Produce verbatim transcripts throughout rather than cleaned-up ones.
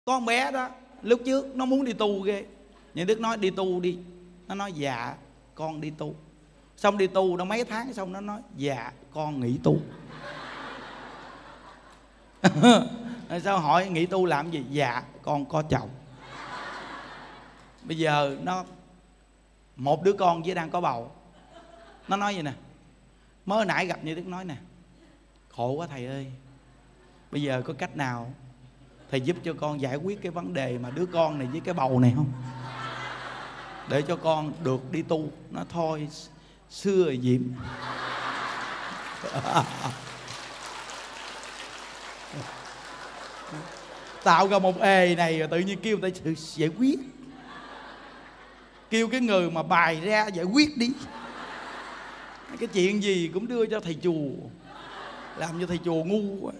Có con bé đó lúc trước nó muốn đi tu ghê. Những Đức nói đi tu đi. Nó nói dạ con đi tu. Xong đi tu nó mấy tháng xong nó nói dạ con nghỉ tu. Sao hỏi nghỉ tu làm gì? Dạ con có chồng. Bây giờ nó một đứa con với đang có bầu. Nó nói vậy nè, mới nãy gặp như Đức nói nè, khổ quá thầy ơi, bây giờ có cách nào thầy giúp cho con giải quyết cái vấn đề mà đứa con này với cái bầu này không, để cho con được đi tu. Nó thôi xưa rồi Diệm. Tạo ra một ề này rồi tự nhiên kêu người ta giải quyết. Kêu cái người mà bài ra giải quyết đi. Cái chuyện gì cũng đưa cho thầy chùa, làm cho thầy chùa ngu quá.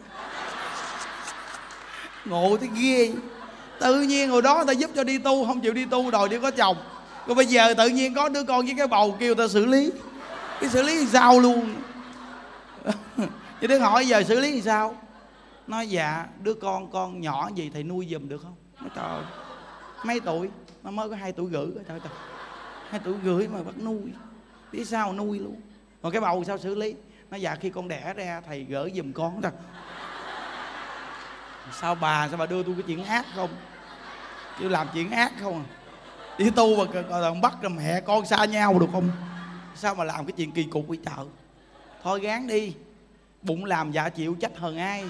Ngộ tới ghê. Tự nhiên hồi đó người ta giúp cho đi tu, không chịu đi tu đòi đi có chồng. Rồi bây giờ tự nhiên có đứa con với cái bầu kêu ta xử lý. Cái xử lý thì sao luôn. Chứ Đức hỏi giờ xử lý thì sao? Nói dạ đứa con con nhỏ gì thầy nuôi giùm được không? Nói trời ơi, mấy tuổi? Nó mới có hai tuổi rưỡi. Trời trời, hai tuổi rưỡi mà bắt nuôi. Biết sao nuôi luôn. Còn cái bầu sao xử lý? Nó dạ khi con đẻ ra thầy gửi giùm con thôi. Sao bà, sao bà đưa tôi cái chuyện ác không? Chứ làm chuyện ác không à. Đi tu mà còn bắt rồi mẹ con xa nhau được không? Sao mà làm cái chuyện kỳ cục vậy trời? Thôi gán đi. Bụng làm dạ chịu trách hơn ai.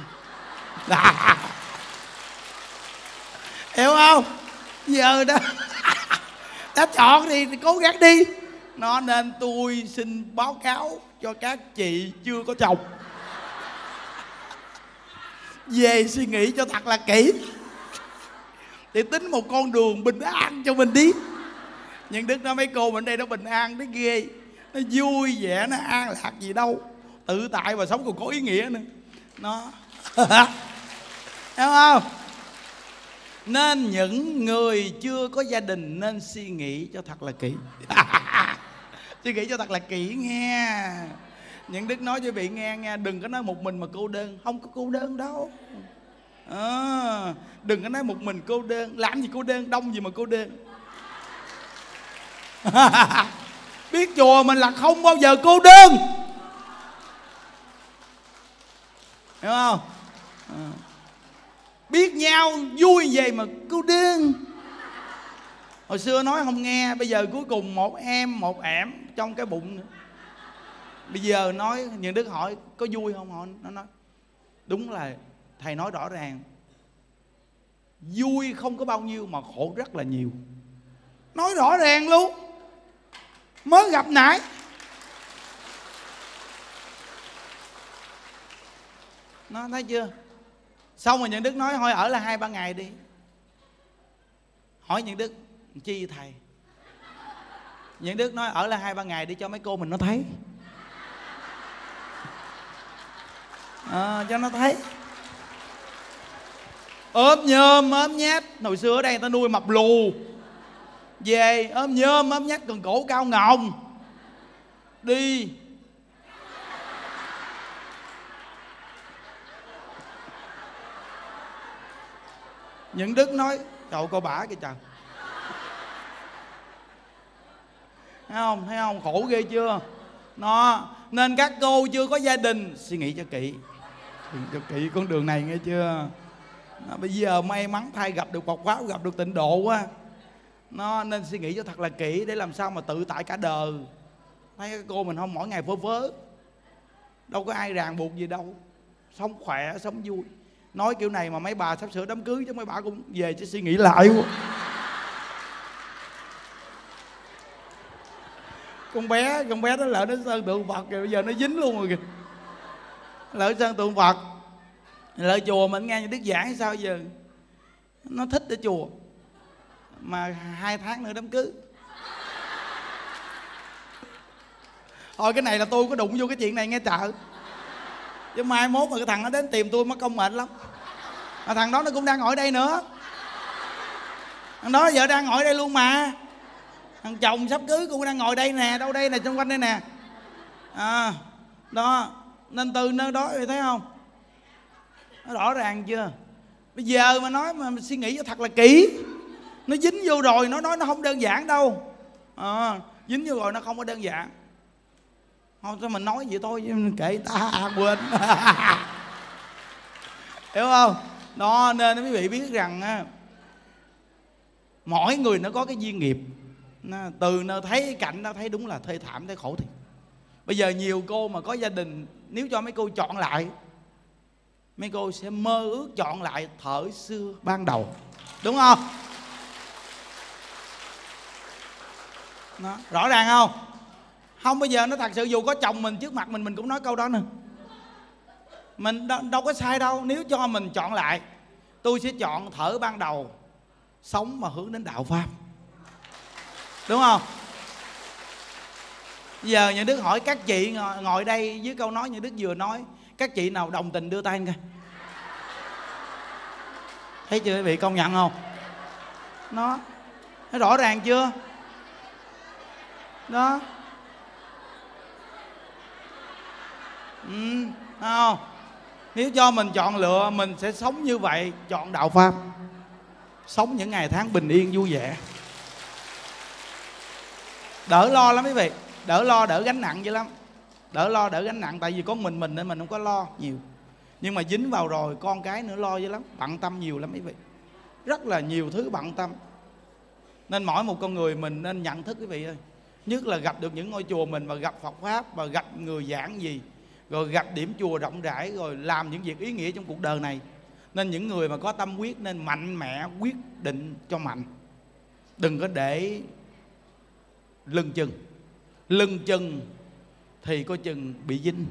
Hiểu không? Giờ đó đã chọn thì, thì cố gắng đi. Nó nên tôi xin báo cáo cho các chị chưa có chồng, về suy nghĩ cho thật là kỹ để tính một con đường bình an cho mình đi. Nhưng Đức nói mấy cô bên đây nó bình an tới ghê. Nó vui vẻ, nó an lạc gì đâu. Tự tại và sống còn có ý nghĩa nữa. Nó hiểu không? Nên những người chưa có gia đình nên suy nghĩ cho thật là kỹ. Suy nghĩ cho thật là kỹ nghe. Những Đức nói cho quý vị nghe nghe, đừng có nói một mình mà cô đơn. Không có cô đơn đâu. À, đừng có nói một mình cô đơn. Làm gì cô đơn, đông gì mà cô đơn. Biết chùa mình là không bao giờ cô đơn. Hiểu không? À. Biết nhau vui vậy mà cô đơn. Hồi xưa nói không nghe, bây giờ cuối cùng một em một ẻm trong cái bụng nữa. Bây giờ nói, Những Đức hỏi có vui không? Họ nó nói đúng là thầy nói rõ ràng, vui không có bao nhiêu mà khổ rất là nhiều. Nói rõ ràng luôn. Mới gặp nãy. Nó thấy chưa? Xong rồi Những Đức nói thôi ở là hai ba ngày đi. Hỏi Những Đức chi thầy? Những Đức nói ở là hai ba ngày đi cho mấy cô mình nó thấy. À, cho nó thấy. Ốm nhôm ốm nhách. Hồi xưa ở đây người ta nuôi mập lù. Về ốm nhôm ốm nhách cần cổ cao ngọng. Đi Những Đức nói trời cô bả kìa trời. Thấy không? Thấy không? Khổ ghê chưa? Nó nên các cô chưa có gia đình suy nghĩ cho kỹ. Suy nghĩ cho kỹ con đường này nghe chưa? Nó, bây giờ may mắn thay gặp được Phật pháp, gặp được tịnh độ quá. Nó nên suy nghĩ cho thật là kỹ để làm sao mà tự tại cả đời. Thấy các cô mình không mỗi ngày vớ vớ. Đâu có ai ràng buộc gì đâu. Sống khỏe, sống vui. Nói kiểu này mà mấy bà sắp sửa đám cưới chứ mấy bà cũng về chứ suy nghĩ lại quá. Con bé, con bé đó lỡ nó sơn tượng Phật rồi, bây giờ nó dính luôn rồi kìa. Lỡ sơn tượng Phật, lỡ chùa mình nghe Đức giảng sao giờ. Nó thích ở chùa mà hai tháng nữa đám cưới. Thôi cái này là tôi có đụng vô cái chuyện này nghe chợ. Chứ mai mốt mà cái thằng nó đến tìm tôi mất công mệt lắm. Mà thằng đó nó cũng đang ngồi đây nữa. Thằng đó giờ đang ngồi đây luôn mà. Thằng chồng sắp cưới cũng đang ngồi đây nè. Đâu đây nè, xung quanh đây nè. À, đó. Nên từ nơi đó thấy không? Nó rõ ràng chưa? Bây giờ mà nói mà suy nghĩ cho thật là kỹ. Nó dính vô rồi, nó nói nó không đơn giản đâu. À, dính vô rồi nó không có đơn giản. Không, cho mình nói vậy thôi, kệ ta, quên. Hiểu không? Đó, nên quý vị biết rằng á, mỗi người nó có cái duyên nghiệp. Từ nơi thấy cái cảnh đó thấy đúng là thê thảm, thấy khổ thiệt. Bây giờ nhiều cô mà có gia đình, nếu cho mấy cô chọn lại, mấy cô sẽ mơ ước chọn lại thời xưa ban đầu. Đúng không? Đó, rõ ràng không? Không, bây giờ nó thật sự dù có chồng mình trước mặt mình, mình cũng nói câu đó nữa. Mình đâu, đâu có sai đâu. Nếu cho mình chọn lại, tôi sẽ chọn thở ban đầu, sống mà hướng đến đạo Pháp. Đúng không? Giờ nhà Đức hỏi các chị ngồi, ngồi đây với câu nói nhà Đức vừa nói, các chị nào đồng tình đưa tay coi. Thấy chưa quý vị, công nhận không? Nó nó rõ ràng chưa? Đó. Ừ, không? Nếu cho mình chọn lựa, mình sẽ sống như vậy, chọn đạo Pháp, sống những ngày tháng bình yên vui vẻ, đỡ lo lắm quý vị. Đỡ lo, đỡ gánh nặng dữ lắm. Đỡ lo, đỡ gánh nặng. Tại vì có mình mình nên mình không có lo nhiều. Nhưng mà dính vào rồi con cái nữa lo dữ lắm. Bận tâm nhiều lắm quý vị. Rất là nhiều thứ bận tâm. Nên mỗi một con người mình nên nhận thức quý vị ơi. Nhất là gặp được những ngôi chùa mình mà gặp Phật Pháp, và gặp người giảng gì, rồi gặp điểm chùa rộng rãi, rồi làm những việc ý nghĩa trong cuộc đời này. Nên những người mà có tâm quyết nên mạnh mẽ quyết định cho mạnh. Đừng có để lưng chừng. Lưng chừng thì có chừng bị dính.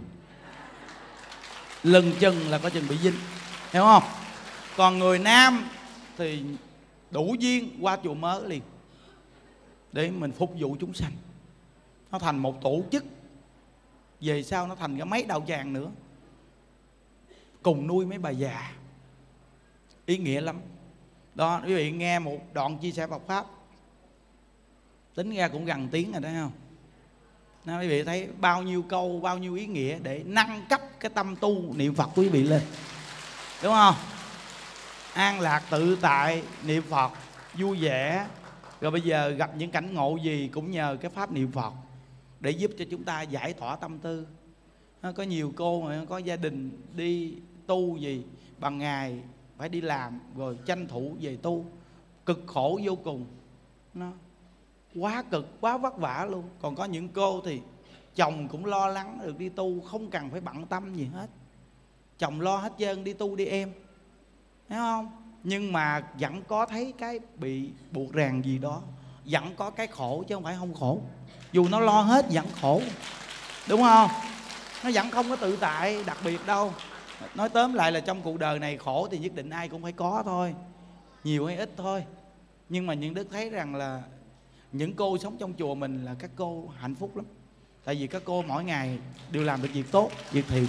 Lưng chừng là có chừng bị dính. Hiểu không? Còn người nam thì đủ duyên qua chùa Mớ liền, để mình phục vụ chúng sanh. Nó thành một tổ chức. Về sau nó thành cả mấy đạo tràng nữa, cùng nuôi mấy bà già. Ý nghĩa lắm. Đó, quý vị nghe một đoạn chia sẻ Phật Pháp, tính ra cũng gần tiếng rồi đấy không? Đó, quý vị thấy bao nhiêu câu, bao nhiêu ý nghĩa để nâng cấp cái tâm tu niệm Phật của quý vị lên. Đúng không? An lạc tự tại, niệm Phật, vui vẻ. Rồi bây giờ gặp những cảnh ngộ gì cũng nhờ cái pháp niệm Phật để giúp cho chúng ta giải tỏa tâm tư. Có nhiều cô mà có gia đình đi tu gì, bằng ngày phải đi làm rồi tranh thủ về tu, cực khổ vô cùng. Nó quá cực, quá vất vả luôn. Còn có những cô thì chồng cũng lo lắng được đi tu, không cần phải bận tâm gì hết. Chồng lo hết trơn, đi tu đi em. Thấy không? Nhưng mà vẫn có thấy cái bị buộc ràng gì đó, vẫn có cái khổ chứ không phải không khổ. Dù nó lo hết vẫn khổ. Đúng không? Nó vẫn không có tự tại đặc biệt đâu. Nói tóm lại là trong cuộc đời này khổ thì nhất định ai cũng phải có thôi, nhiều hay ít thôi. Nhưng mà những Đức thấy rằng là những cô sống trong chùa mình là các cô hạnh phúc lắm. Tại vì các cô mỗi ngày đều làm được việc tốt, việc thiện.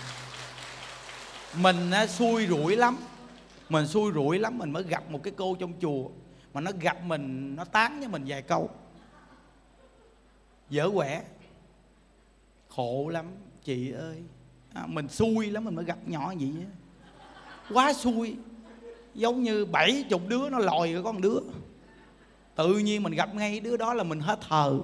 Mình á, xui rủi lắm. Mình xui rủi lắm, mình mới gặp một cái cô trong chùa mà nó gặp mình, nó tán với mình vài câu dở quẻ. Khổ lắm chị ơi. À, mình xui lắm mình mới gặp nhỏ vậy á. Quá xui. Giống như bảy chục đứa nó lòi rồi có một đứa. Tự nhiên mình gặp ngay đứa đó là mình hết thờ.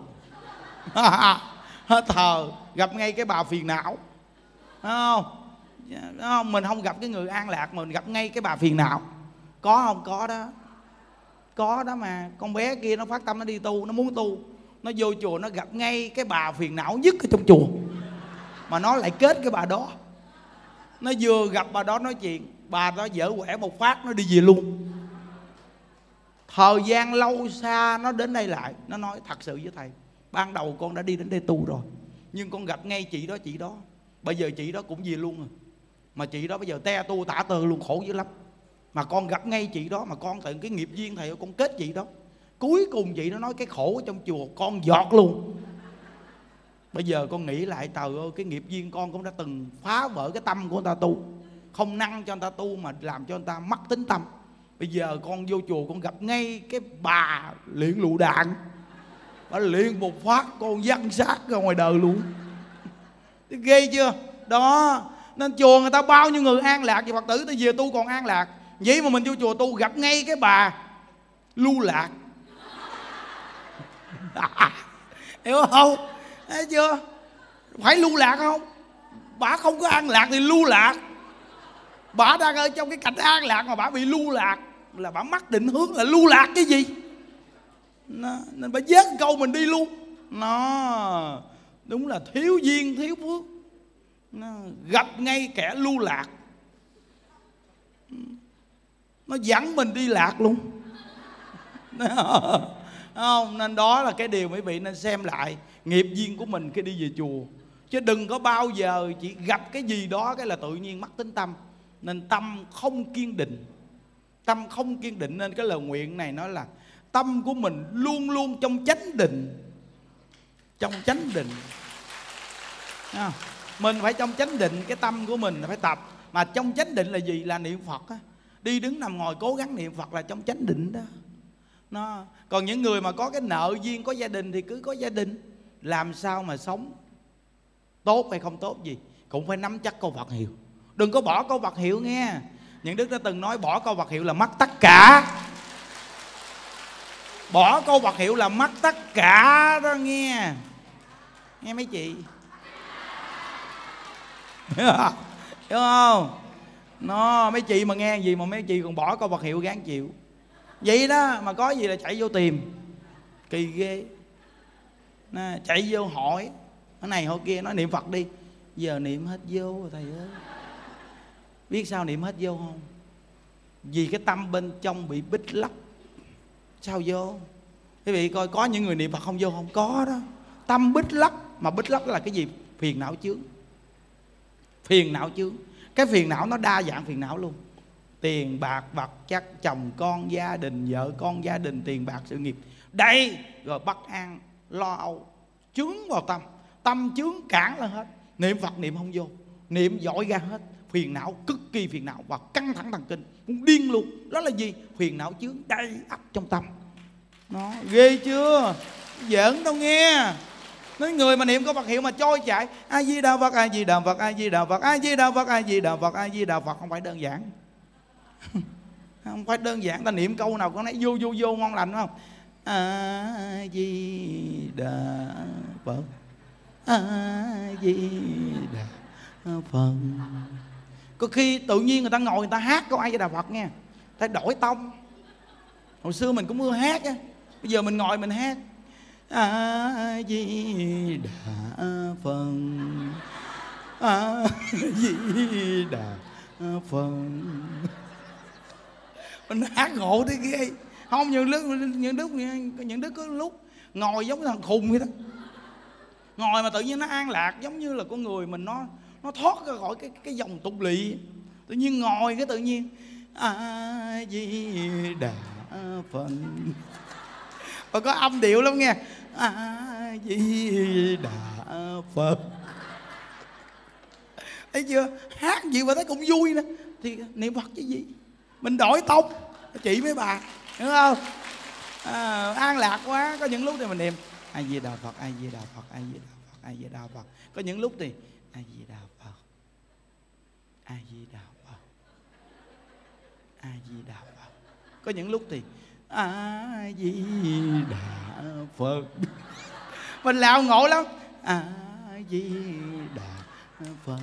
Hết thờ. Gặp ngay cái bà phiền não. Đúng không? Không? Mình không gặp cái người an lạc mà mình gặp ngay cái bà phiền não. Có không? Có đó. Có đó mà. Con bé kia nó phát tâm nó đi tu, nó muốn tu, nó vô chùa nó gặp ngay cái bà phiền não nhất ở trong chùa, mà nó lại kết cái bà đó. Nó vừa gặp bà đó nói chuyện, bà đó dở quẻ một phát nó đi về luôn. Thời gian lâu xa nó đến đây lại, nó nói thật sự với thầy, ban đầu con đã đi đến đây tu rồi, nhưng con gặp ngay chị đó chị đó, bây giờ chị đó cũng về luôn rồi. Mà chị đó bây giờ te tu tả tơ luôn, khổ dữ lắm. Mà con gặp ngay chị đó, mà con tự cái nghiệp duyên thầy ơi, con kết chị đó. Cuối cùng chị nó nói cái khổ ở trong chùa con giọt luôn. Bây giờ con nghĩ lại, trời ơi, cái nghiệp duyên con cũng đã từng phá vỡ cái tâm của người ta tu, không năng cho người ta tu mà làm cho người ta mất tính tâm. Bây giờ con vô chùa con gặp ngay cái bà luyện lựu đạn, bà luyện một phát con văng xác ra ngoài đời luôn. Ghê chưa? Đó. Nên chùa người ta bao nhiêu người an lạc, vì Phật tử ta về tu còn an lạc. Vậy mà mình vô chùa tu gặp ngay cái bà lưu lạc. Hiểu không? Thấy chưa? Phải lưu lạc không? Bà không có an lạc thì lưu lạc. Bà đang ở trong cái cảnh an lạc mà bà bị lưu lạc, là bà mắc định hướng là lưu lạc cái gì. Nó, nên bà vớt câu mình đi luôn. Nó đúng là thiếu duyên thiếu phước. Nó gặp ngay kẻ lưu lạc, nó dẫn mình đi lạc luôn. Không, nên đó là cái điều quý vị nên xem lại nghiệp duyên của mình khi đi về chùa. Chứ đừng có bao giờ chỉ gặp cái gì đó cái là tự nhiên mất tính tâm. Nên tâm không kiên định. Tâm không kiên định nên cái lời nguyện này nói là tâm của mình luôn luôn trong chánh định. Trong chánh định. À, mình phải trong chánh định, cái tâm của mình phải tập. Mà trong chánh định là gì? Là niệm Phật á. Đi đứng nằm ngồi cố gắng niệm Phật là trong chánh định đó. Nó. Còn những người mà có cái nợ duyên, có gia đình thì cứ có gia đình. Làm sao mà sống tốt hay không tốt gì cũng phải nắm chắc câu Phật hiệu. Đừng có bỏ câu Phật hiệu nghe. Những Đức đã từng nói bỏ câu Phật hiệu là mất tất cả. Bỏ câu Phật hiệu là mất tất cả đó nghe. Nghe mấy chị hiểu không? Nó mấy chị mà nghe gì mà mấy chị còn bỏ câu Phật hiệu gán chịu. Vậy đó mà có gì là chạy vô tìm. Kỳ ghê. Nó, chạy vô hỏi cái này hỏi kia, nói niệm Phật đi. Giờ niệm hết vô rồi thầy ơi. Biết sao niệm hết vô không? Vì cái tâm bên trong bị bít lấp. Sao vô? Quý vị coi có những người niệm Phật không vô không? Có đó. Tâm bít lấp. Mà bít lấp là cái gì? Phiền não chướng. Phiền não chướng. Cái phiền não nó đa dạng phiền não luôn. Tiền bạc vật chất, chồng con, gia đình, vợ con, gia đình, tiền bạc, sự nghiệp. Đây rồi bất an, lo âu, chướng vào tâm. Tâm chướng cản lên hết. Niệm Phật niệm không vô. Niệm giỏi ra hết. Phiền não, cực kỳ phiền não và căng thẳng thần kinh, cũng điên luôn. Đó là gì? Phiền não chướng đầy ắp trong tâm. Nó ghê chưa? Giỡn đâu nghe. Nói người mà niệm có Phật hiệu mà trôi chạy, A Di Đà Phật, A Di Đà Phật, A Di Đà Phật, A Di Đà Phật, A Di Đà Phật, A Di Đà Phật, không phải đơn giản. Không phải đơn giản. Ta niệm câu nào con nói vô vô vô ngon lành, đúng không? A Di Đà Phật, A Di Đà Phật. Có khi tự nhiên người ta ngồi người ta hát câu A Di Đà Phật nghe, ta đổi tông. Hồi xưa mình cũng ưa hát á, bây giờ mình ngồi mình hát A Di Đà Phật, A Di Đà Phật. Mình hát ngộ thế ghê. Không, những lúc những đức những đức có lúc ngồi giống thằng khùng vậy đó. Ngồi mà tự nhiên nó an lạc, giống như là con người mình nó nó thoát ra khỏi cái cái dòng tục lỵ. Tự nhiên ngồi cái tự nhiên A Di Đà Phật. Và có âm điệu lắm nghe. A Di Đà Phật. Thấy chưa? Hát gì mà thấy cũng vui nữa. Thì niệm Phật chứ gì. Mình đổi tông. Chị mấy bà, hiểu không? À, an lạc quá. Có những lúc thì mình niệm A Di Đà Phật, A Di Đà Phật, A Di Đà Phật, A Di Đà Phật. Có những lúc thì A Di Đà Phật, A Di Đà Phật, A Di Đà Phật. Có những lúc thì A Di Đà Phật. Mình làm ngộ lắm. A Di Đà Phật.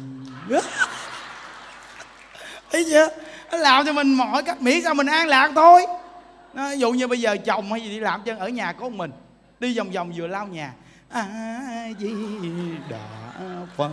Thấy chưa? Nó làm cho mình mọi cách, miễn sao mình an lạc thôi. Nó, ví dụ như bây giờ chồng hay gì đi làm chân ở nhà có mình, đi vòng vòng vừa lau nhà A Di Đà Phật,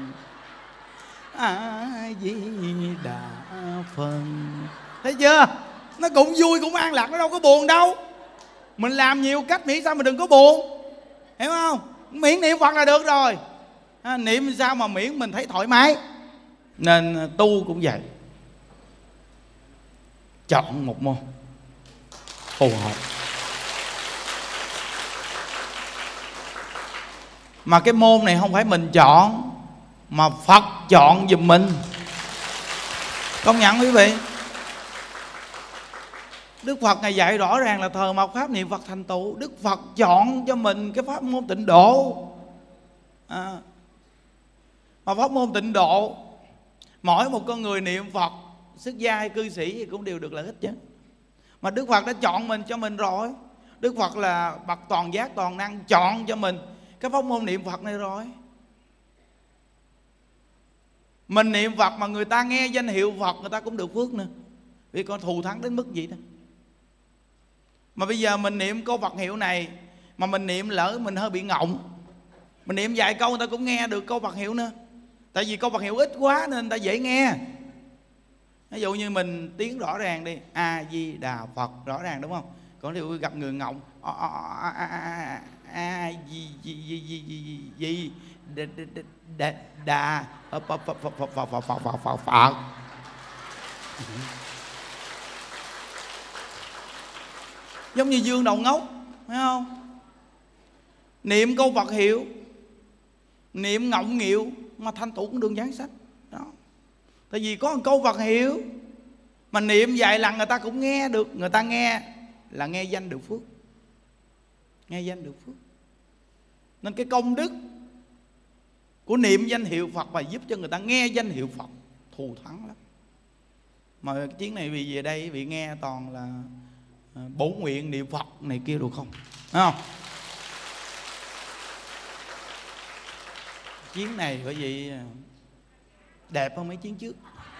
A Di Đà Phật. Thấy chưa? Nó cũng vui cũng an lạc, nó đâu có buồn đâu. Mình làm nhiều cách miễn sao mình đừng có buồn, hiểu không? Miễn niệm Phật là được rồi. À, niệm sao mà miễn mình thấy thoải mái. Nên tu cũng vậy, chọn một môn phù hợp. Mà cái môn này không phải mình chọn, mà Phật chọn giùm mình. Công nhận quý vị. Đức Phật Ngài dạy rõ ràng là thờ mộc pháp niệm Phật thành tựu. Đức Phật chọn cho mình cái pháp môn tịnh độ. À, mà pháp môn tịnh độ, mỗi một con người niệm Phật xuất gia hay cư sĩ thì cũng đều được lợi ích chứ. Mà Đức Phật đã chọn mình cho mình rồi. Đức Phật là bậc toàn giác toàn năng, chọn cho mình cái pháp môn niệm Phật này rồi. Mình niệm Phật mà người ta nghe danh hiệu Phật, người ta cũng được phước nữa, vì con thù thắng đến mức gì đó. Mà bây giờ mình niệm câu Phật hiệu này mà mình niệm lỡ mình hơi bị ngọng, mình niệm vài câu người ta cũng nghe được câu Phật hiệu nữa. Tại vì câu Phật hiệu ít quá nên người ta dễ nghe. Ví dụ như mình tiếng rõ ràng đi, A Di Đà Phật rõ ràng đúng không? Còn nếu gặp người ngọng A Di Di Di Di Di Đà Phật, giống như Dương Đầu Ngốc, phải không? Niệm câu Phật hiệu, niệm ngọng nghịu mà thanh tụ cũng đường giảng sách đó. Tại vì có một câu Phật hiệu mà niệm vài lần người ta cũng nghe được. Người ta nghe là nghe danh được phước, nghe danh được phước. Nên cái công đức của niệm danh hiệu Phật và giúp cho người ta nghe danh hiệu Phật thù thắng lắm. Mà cái chuyến này vì về đây vì nghe toàn là bổ nguyện niệm Phật này kia được không? Thấy không? Chuyến này bởi vì đẹp hơn mấy chuyến trước.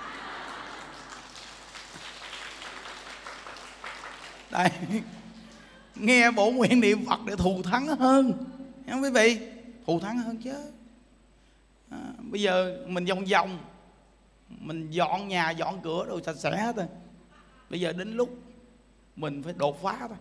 Đây, nghe bổ nguyện niệm Phật để thù thắng hơn, thấy không quý vị? Thù thắng hơn chứ. À, bây giờ mình vòng vòng, mình dọn nhà dọn cửa rồi sạch sẽ hết rồi. Bây giờ đến lúc mình phải đột phá thôi.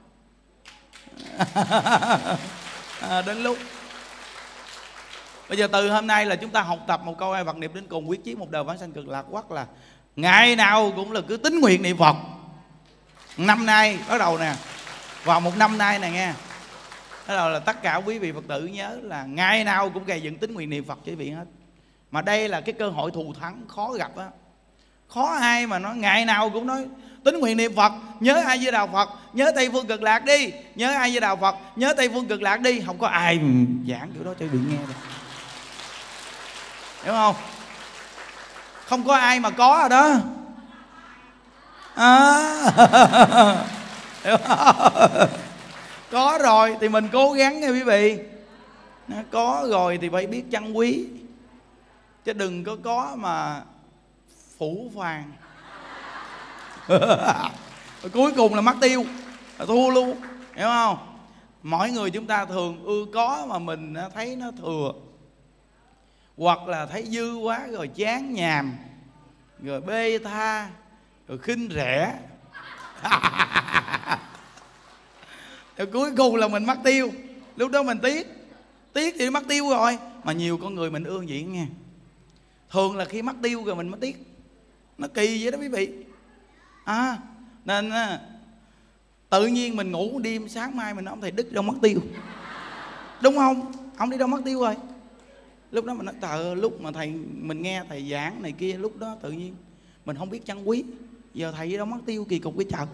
À, đến lúc bây giờ từ hôm nay là chúng ta học tập một câu ai Phật niệm đến cùng, quyết chí một đời vãng sanh cực lạc quốc, là ngày nào cũng là cứ tín nguyện niệm Phật. Năm nay bắt đầu nè, vào một năm nay nè nghe, bắt đầu là tất cả quý vị Phật tử nhớ là ngày nào cũng gầy dựng tín nguyện niệm Phật cho quý vị hết. Mà đây là cái cơ hội thù thắng khó gặp á. Khó ai mà nói ngày nào cũng nói tín nguyện niệm Phật, nhớ A Di Đà Phật, nhớ Tây Phương Cực Lạc đi, nhớ A Di Đà Phật, nhớ Tây Phương Cực Lạc đi. Không có ai giảng kiểu đó cho bị nghe được, hiểu không? Không có ai mà có rồi đó. À, hiểu không? Có rồi thì mình cố gắng nha quý vị. Có rồi thì phải biết trân quý, chứ đừng có có mà phủ phàng. Cuối cùng là mất tiêu, là thua luôn, hiểu không? Mỗi người chúng ta thường ưa có mà mình thấy nó thừa, hoặc là thấy dư quá rồi chán nhàm, rồi bê tha, rồi khinh rẻ. Rồi cuối cùng là mình mất tiêu. Lúc đó mình tiếc, tiếc thì mất tiêu rồi. Mà nhiều con người mình ưa vậy nghe, thường là khi mất tiêu rồi mình mới tiếc. Nó kỳ vậy đó quý vị. À, nên tự nhiên mình ngủ đêm sáng mai mình nói ông thầy Đức đâu mất tiêu, đúng không? Ông đi đâu mất tiêu rồi. Lúc đó mình nói trời ơi, lúc mà thầy mình nghe thầy giảng này kia, lúc đó tự nhiên mình không biết trân quý. Giờ thầy đi đâu mất tiêu, kỳ cục cái trời.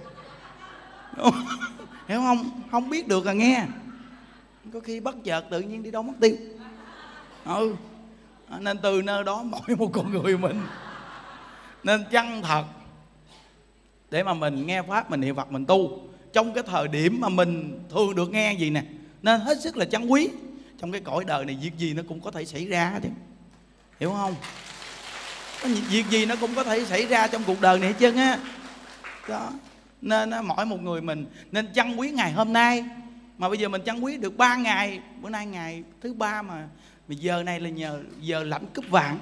Hiểu không? Không biết được à nghe. Có khi bất chợt tự nhiên đi đâu mất tiêu. Ừ. Nên từ nơi đó mỗi một con người mình nên chân thật để mà mình nghe pháp, mình niệm Phật, mình tu trong cái thời điểm mà mình thường được nghe gì nè, nên hết sức là trân quý. Trong cái cõi đời này việc gì nó cũng có thể xảy ra chứ, hiểu không? Việc gì nó cũng có thể xảy ra trong cuộc đời này hết trơn á. Đó. Nên mỗi một người mình nên trân quý ngày hôm nay. Mà bây giờ mình trân quý được ba ngày, bữa nay ngày thứ ba mà, mà giờ này là nhờ giờ lãnh cúp vàng.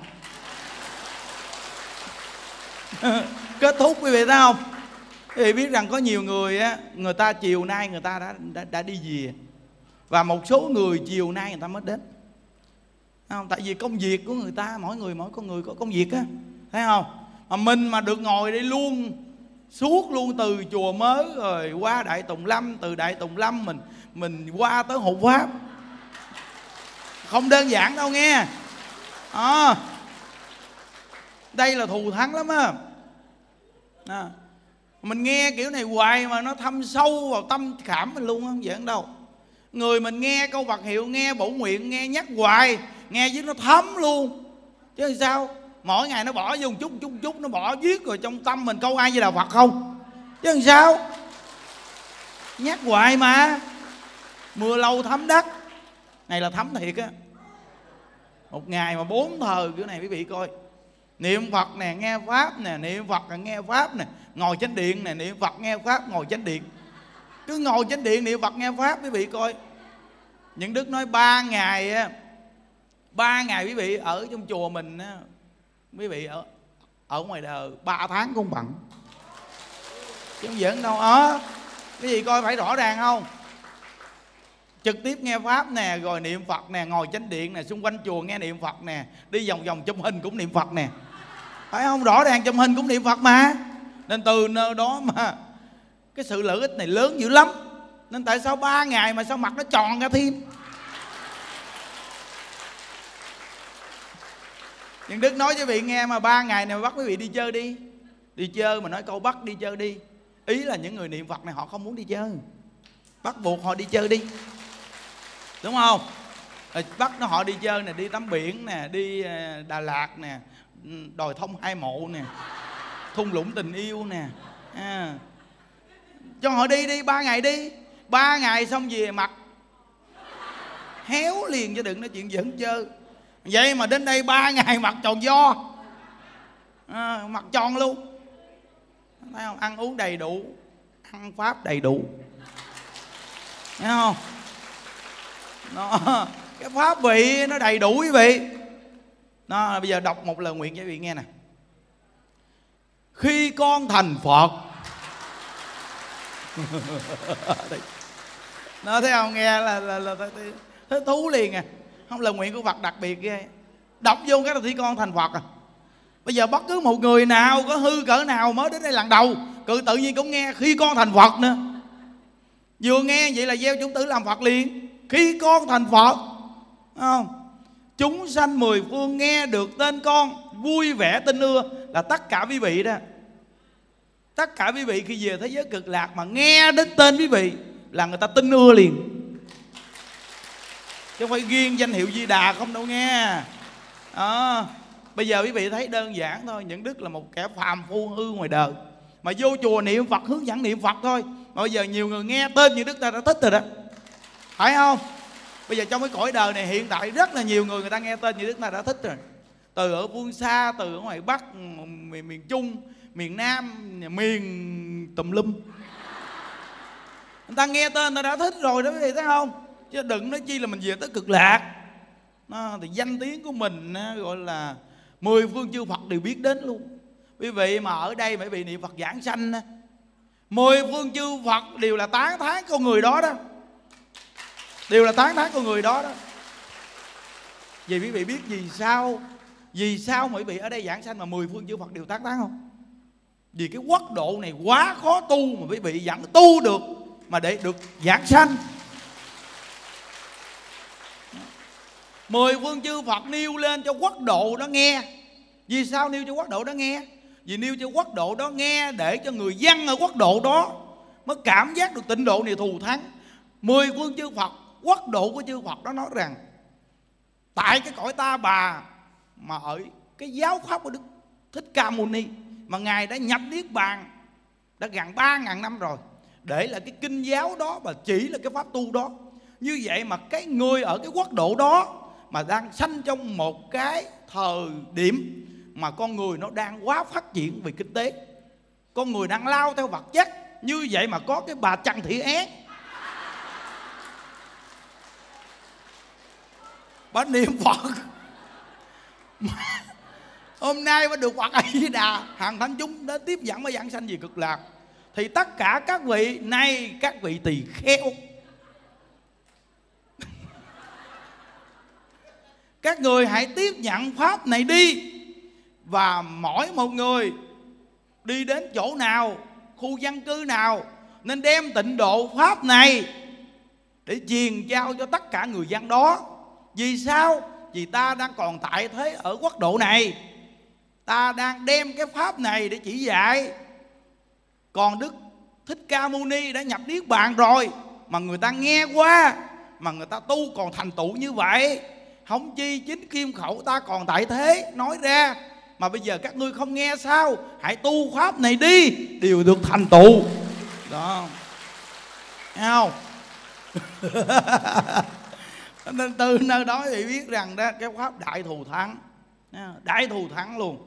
Kết thúc quý vị thấy không? Quý vị biết rằng có nhiều người á, người ta chiều nay người ta đã, đã, đã đi về, và một số người chiều nay người ta mới đến, thấy không? Tại vì công việc của người ta, mỗi người mỗi con người có công việc á, thấy không? Mà mình mà được ngồi đây luôn suốt luôn, từ chùa Mới rồi qua Đại Tùng Lâm, từ Đại Tùng Lâm mình mình qua tới hộ pháp, không đơn giản đâu nghe. À, đây là thù thắng lắm á. À, mình nghe kiểu này hoài mà nó thâm sâu vào tâm khảm mình luôn, không giỡn đâu. Người mình nghe câu Phật hiệu, nghe bổ nguyện, nghe nhắc hoài, nghe với nó thấm luôn. Chứ sao mỗi ngày nó bỏ vô một chút chút chút, nó bỏ viết rồi trong tâm mình câu ai với đạo Phật không, chứ làm sao. Nhắc hoài mà. Mưa lâu thấm đất. Này là thấm thiệt á. Một ngày mà bốn thời kiểu này quý vị coi. Niệm Phật nè, nghe Pháp nè, niệm Phật là nghe Pháp nè, ngồi chánh điện nè, niệm Phật nghe Pháp, ngồi chánh điện. Cứ ngồi chánh điện niệm Phật nghe Pháp quý vị coi. Những Đức nói ba ngày á, ba ngày quý vị ở trong chùa mình á, quý vị ở ở ngoài đời ba tháng cũng bằng. Chứ không giỡn đâu. Ờ cái gì coi phải rõ ràng không. Trực tiếp nghe Pháp nè, rồi niệm Phật nè, ngồi chánh điện nè, xung quanh chùa nghe niệm Phật nè, đi vòng vòng chụp hình cũng niệm Phật nè, phải không? Rõ ràng chụp hình cũng niệm Phật mà. Nên từ nơi đó mà cái sự lợi ích này lớn dữ lắm. Nên tại sao ba ngày mà sao mặt nó tròn ra thêm. Nhưng Đức nói với vị nghe mà ba ngày này mà bắt quý vị đi chơi đi. Đi chơi mà nói câu bắt đi chơi đi, ý là những người niệm Phật này họ không muốn đi chơi, bắt buộc họ đi chơi đi, đúng không? Bắt nó họ đi chơi nè, đi tắm biển nè, đi Đà Lạt nè, đồi thông hai mộ nè, thung lũng tình yêu nè, à, cho họ đi đi, ba ngày đi. Ba ngày xong về mặt héo liền, chứ đừng nói chuyện giỡn chơi. Vậy mà đến đây ba ngày mặt tròn do, à, mặt tròn luôn. Thấy không? Ăn uống đầy đủ, ăn Pháp đầy đủ, thấy không? Nó, cái pháp vị nó đầy đủ quý vị. Nó bây giờ đọc một lời nguyện cho quý vị nghe nè. Khi con thành Phật. Nó thấy không? Nghe là, là, là, là thấy thú liền à. Không, lời nguyện của Phật đặc biệt ghê. Đọc vô cái là khi con thành Phật à. Bây giờ bất cứ một người nào có hư cỡ nào mới đến đây lần đầu, cứ tự nhiên cũng nghe khi con thành Phật nữa. Vừa nghe vậy là gieo chúng tử làm Phật liền. Khi con thành Phật, không? Chúng sanh mười phương nghe được tên con vui vẻ tin ưa. Là tất cả quý vị đó. Tất cả quý vị khi về thế giới cực lạc mà nghe đến tên quý vị là người ta tin ưa liền. Chứ không phải riêng danh hiệu Di Đà không đâu nghe. À, bây giờ quý vị thấy đơn giản thôi. Những Đức là một kẻ phàm phu hư ngoài đời, mà vô chùa niệm Phật, hướng dẫn niệm Phật thôi. Mà bây giờ nhiều người nghe tên Những Đức ta đã thích rồi đó, phải không? Bây giờ trong cái cõi đời này hiện tại rất là nhiều người người ta nghe tên Những Đức ta đã thích rồi. Từ ở phương xa, từ ở ngoài Bắc, miền, miền Trung, miền Nam, miền tùm lum, người ta nghe tên người ta đã thích rồi đó quý vị thấy không? Chứ đừng nói chi là mình về tới cực lạc. Nó, thì danh tiếng của mình gọi là mười phương chư Phật đều biết đến luôn. Quý vị mà ở đây mà quý vị niệm Phật giảng sanh, mười phương chư Phật đều là tán thán con người đó đó, đều là tán thán con người đó đó. Vì quý vị biết vì sao, vì sao mà quý vị ở đây giảng sanh mà mười phương chư Phật đều tán thán không? Vì cái quốc độ này quá khó tu mà quý vị vẫn tu được mà để được giảng sanh. Mười phương chư Phật nêu lên cho quốc độ đó nghe. Vì sao nêu cho quốc độ đó nghe? Vì nêu cho quốc độ đó nghe để cho người dân ở quốc độ đó mới cảm giác được tịnh độ này thù thắng. Mười phương chư Phật, quốc độ của chư Phật đó nói rằng tại cái cõi Ta Bà mà ở cái giáo pháp của Đức Thích Ca Mâu Ni mà Ngài đã nhập Niết Bàn đã gần ba ngàn năm rồi, để là cái kinh giáo đó và chỉ là cái pháp tu đó. Như vậy mà cái người ở cái quốc độ đó mà đang sanh trong một cái thời điểm mà con người nó đang quá phát triển về kinh tế, con người đang lao theo vật chất. Như vậy mà có cái bà Trần Thị Én, bà niệm Phật hôm nay mới được Phật A Di Đà, hàng thánh chúng đến tiếp dẫn mới giảng sanh về cực lạc. Thì tất cả các vị nay các vị tỳ kheo, các người hãy tiếp nhận pháp này đi. Và mỗi một người đi đến chỗ nào, khu dân cư nào, nên đem tịnh độ pháp này để truyền giao cho tất cả người dân đó. Vì sao? Vì ta đang còn tại thế ở quốc độ này, ta đang đem cái pháp này để chỉ dạy. Còn Đức Thích Ca Mâu Ni đã nhập Niết Bàn rồi, mà người ta nghe qua mà người ta tu còn thành tựu như vậy. Không chi chính kim khẩu ta còn tại thế nói ra, Mà bây giờ các ngươi không nghe sao? Hãy tu pháp này đi, đều được thành tựu. Đó, thấy không? Nên từ nơi đó thì biết rằng đó, cái pháp đại thù thắng, đại thù thắng luôn.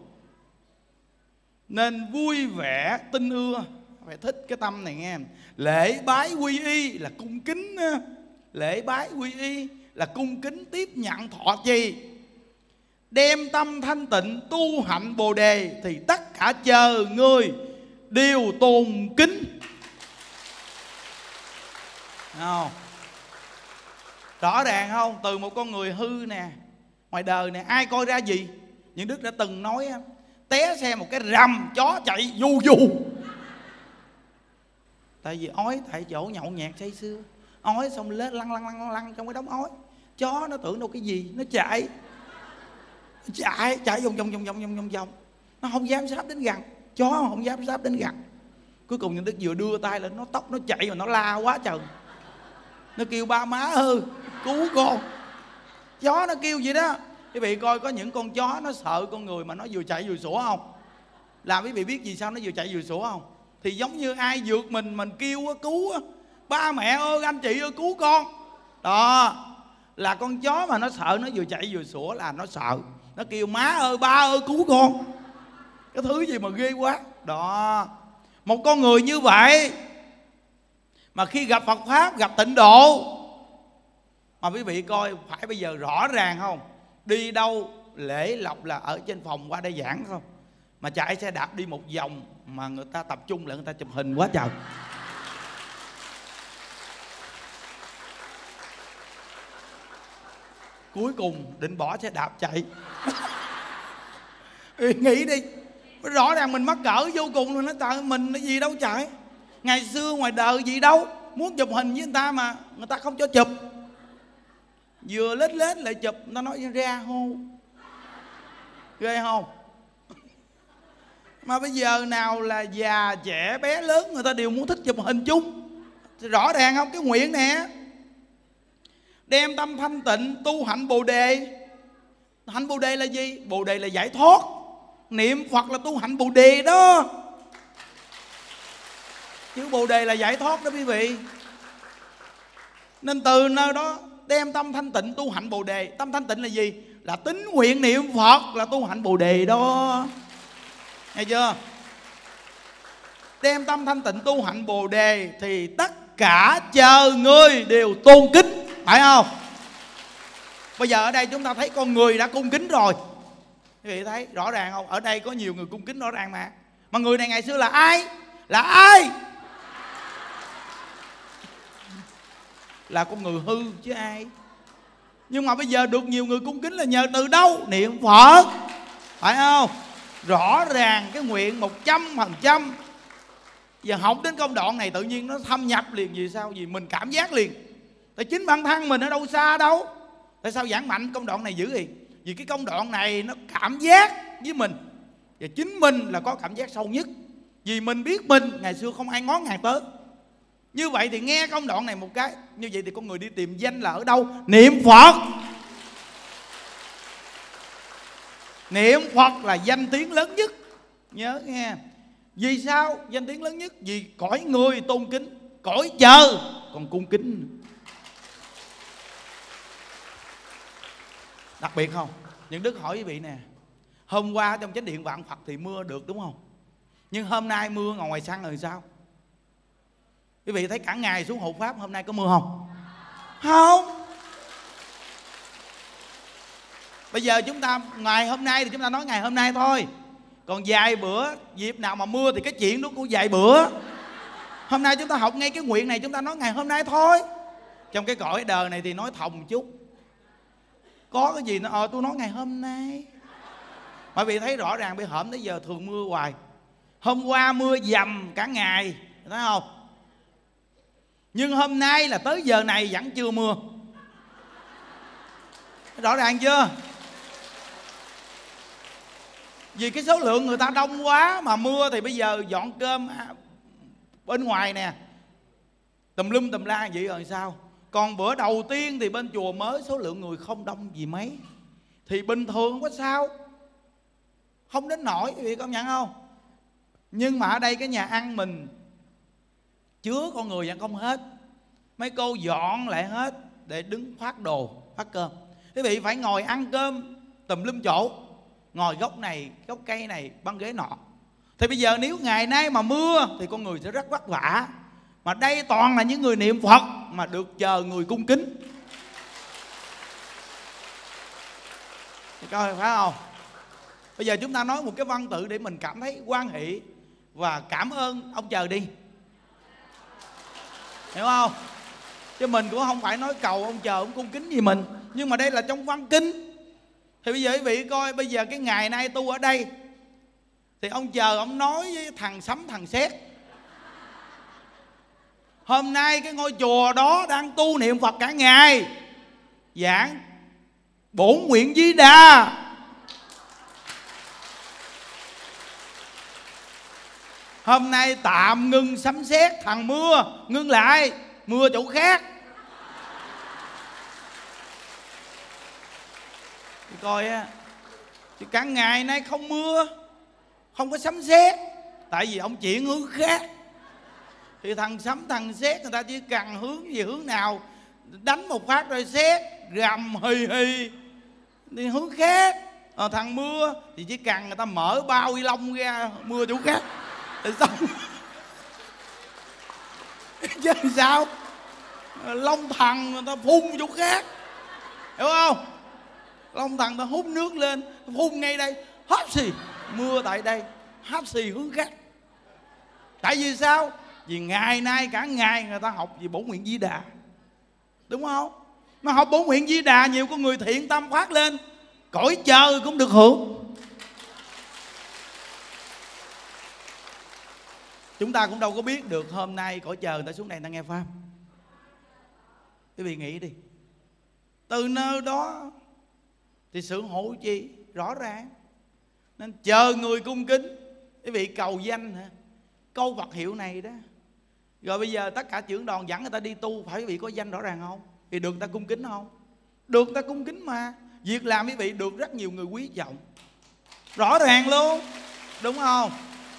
Nên vui vẻ tin ưa, phải thích cái tâm này nghe. Lễ bái quy y là cung kính, lễ bái quy y là cung kính tiếp nhận thọ trì. Đem tâm thanh tịnh tu hạnh bồ đề thì tất cả chờ người đều tôn kính. Không? Rõ ràng không? Từ một con người hư nè, ngoài đời nè, ai coi ra gì? Những Đức đã từng nói té xe một cái rầm, chó chạy du du. Tại vì ói tại chỗ nhậu nhẹt say sưa, ói xong lết lăn lăn lăn lăn trong cái đống ói. Chó nó tưởng đâu cái gì, nó chạy chạy chạy vòng vòng vòng vòng vòng vòng vòng, nó không dám sáp đến gần. Chó không dám sáp đến gần. Cuối cùng Nhân Đức vừa đưa tay lên, nó tóc nó chạy mà nó la quá trời. Nó kêu ba má ơi cứu con. Chó nó kêu vậy đó. Quý vị coi có những con chó nó sợ con người mà nó vừa chạy vừa sủa không? Làm quý vị biết vì sao nó vừa chạy vừa sủa không? Thì giống như ai vượt mình, mình kêu cứu ba mẹ ơi anh chị ơi cứu con. Đó là con chó mà nó sợ, nó vừa chạy vừa sủa là nó sợ. Nó kêu má ơi ba ơi cứu con. Cái thứ gì mà ghê quá. Đó, một con người như vậy mà khi gặp Phật Pháp, gặp tịnh độ, mà quý vị coi phải bây giờ rõ ràng không? Đi đâu lễ lộc là ở trên phòng qua đây giảng không? Mà chạy xe đạp đi một vòng mà người ta tập trung lại, người ta chụp hình quá trời. Cuối cùng định bỏ xe đạp chạy. Nghĩ đi, rõ ràng mình mắc cỡ vô cùng rồi. Nó trời mình cái gì đâu chạy. Ngày xưa ngoài đời gì đâu, muốn chụp hình với người ta mà người ta không cho chụp. Vừa lết lết lại chụp, nó nói ra hô. Ghê không? Mà bây giờ nào là già trẻ bé lớn, người ta đều muốn thích chụp hình chung. Thì rõ ràng không? Cái nguyện nè, đem tâm thanh tịnh tu hạnh bồ đề. Hạnh bồ đề là gì? Bồ đề là giải thoát. Niệm Phật là tu hạnh bồ đề đó. Chữ bồ đề là giải thoát đó quý vị. Nên từ nơi đó đem tâm thanh tịnh tu hạnh bồ đề. Tâm thanh tịnh là gì? Là tín nguyện niệm Phật là tu hạnh bồ đề đó. Nghe chưa? Đem tâm thanh tịnh tu hạnh bồ đề thì tất cả chờ người đều tôn kính. Phải không? Bây giờ ở đây chúng ta thấy con người đã cung kính rồi. Quý vị thấy rõ ràng không? Ở đây có nhiều người cung kính rõ ràng mà. Mà người này ngày xưa là ai? Là ai? Là con người hư chứ ai. Nhưng mà bây giờ được nhiều người cung kính là nhờ từ đâu? Niệm Phật. Phải không? Rõ ràng cái nguyện một trăm phần trăm. Giờ học đến công đoạn này tự nhiên nó thâm nhập liền. Vì sao? Vì mình cảm giác liền. Tại chính bản thân mình ở đâu xa đâu. Tại sao giảng mạnh công đoạn này dữ gì? Vì cái công đoạn này nó cảm giác với mình. Và chính mình là có cảm giác sâu nhất. Vì mình biết mình ngày xưa không ai ngó ngàng tới. Như vậy thì nghe công đoạn này một cái, như vậy thì con người đi tìm danh là ở đâu? Niệm Phật. Niệm Phật là danh tiếng lớn nhất. Nhớ nghe. Vì sao danh tiếng lớn nhất? Vì cõi người tôn kính, cõi chờ còn cung kính. Đặc biệt không? Những Đức hỏi quý vị nè, hôm qua trong chánh điện Vạn Phật thì mưa được đúng không? Nhưng hôm nay mưa ngồi ngoài sân rồi sao? Quý vị thấy cả ngày xuống hộ Pháp, hôm nay có mưa không? Không. Bây giờ chúng ta ngày hôm nay thì chúng ta nói ngày hôm nay thôi. Còn vài bữa dịp nào mà mưa thì cái chuyện đó của vài bữa. Hôm nay chúng ta học ngay cái nguyện này, chúng ta nói ngày hôm nay thôi. Trong cái cõi đời này thì nói thòng chút. Có cái gì nó ờ tôi nói ngày hôm nay. Mọi vị thấy rõ ràng bị hổm tới giờ thường mưa hoài. Hôm qua mưa dầm cả ngày, thấy không? Nhưng hôm nay là tới giờ này vẫn chưa mưa. Rõ ràng chưa? Vì cái số lượng người ta đông quá mà mưa thì bây giờ dọn cơm bên ngoài nè, tùm lum tùm la vậy rồi sao? Còn bữa đầu tiên thì bên chùa mới số lượng người không đông gì mấy, thì bình thường không có sao. không đến nổi, quý vị công nhận không? Nhưng mà ở đây cái nhà ăn mình chứa con người vẫn không hết. Mấy cô dọn lại hết để đứng phát đồ, phát cơm. Quý vị phải ngồi ăn cơm tùm lum chỗ, ngồi góc này, góc cây này, băng ghế nọ. Thì bây giờ nếu ngày nay mà mưa thì con người sẽ rất vất vả. Mà đây toàn là những người niệm Phật mà được chờ người cung kính. Thì coi phải không? Bây giờ chúng ta nói một cái văn tự để mình cảm thấy hoan hỷ và cảm ơn ông trời đi, hiểu không? Chứ mình cũng không phải nói cầu ông trời ông cung kính gì mình. Nhưng mà đây là trong văn kinh. Thì bây giờ quý vị coi, bây giờ cái ngày nay tu ở đây thì ông trời ông nói với thằng Sấm thằng Sét: hôm nay cái ngôi chùa đó đang tu niệm Phật cả ngày, giảng bổn nguyện Di Đà. Hôm nay tạm ngưng sấm sét, thằng mưa ngưng lại, mưa chỗ khác. Thì coi á, thì cả ngày nay không mưa, không có sấm sét, tại vì ông chuyển hướng khác. Thì thằng sấm thằng sét người ta chỉ cần hướng gì hướng nào, đánh một phát rồi sét gầm hì hì đi hướng khác. À, thằng mưa thì chỉ cần người ta mở bao ni lông ra mưa chỗ khác thì xong. Chứ sao Long Thần người ta phun chỗ khác, hiểu không? Long Thần ta hút nước lên phun ngay đây, hấp xì mưa tại đây, hấp xì hướng khác. Tại vì sao? Vì ngày nay cả ngày người ta học về bổn nguyện Di Đà, đúng không? Mà học bổn nguyện Di Đà nhiều con người thiện tâm phát lên, cõi trời cũng được hưởng. Chúng ta cũng đâu có biết được hôm nay cõi trời người ta xuống đây người ta nghe pháp. Quý vị nghĩ đi, từ nơi đó thì sự hộ trì rõ ràng, nên chờ người cung kính. Quý vị cầu danh hả? Câu Phật hiệu này đó. Rồi bây giờ tất cả trưởng đoàn dẫn người ta đi tu, phải quý vị có danh rõ ràng không? Thì được người ta cung kính không? Được người ta cung kính mà. Việc làm quý vị được rất nhiều người quý trọng, rõ ràng luôn, đúng không?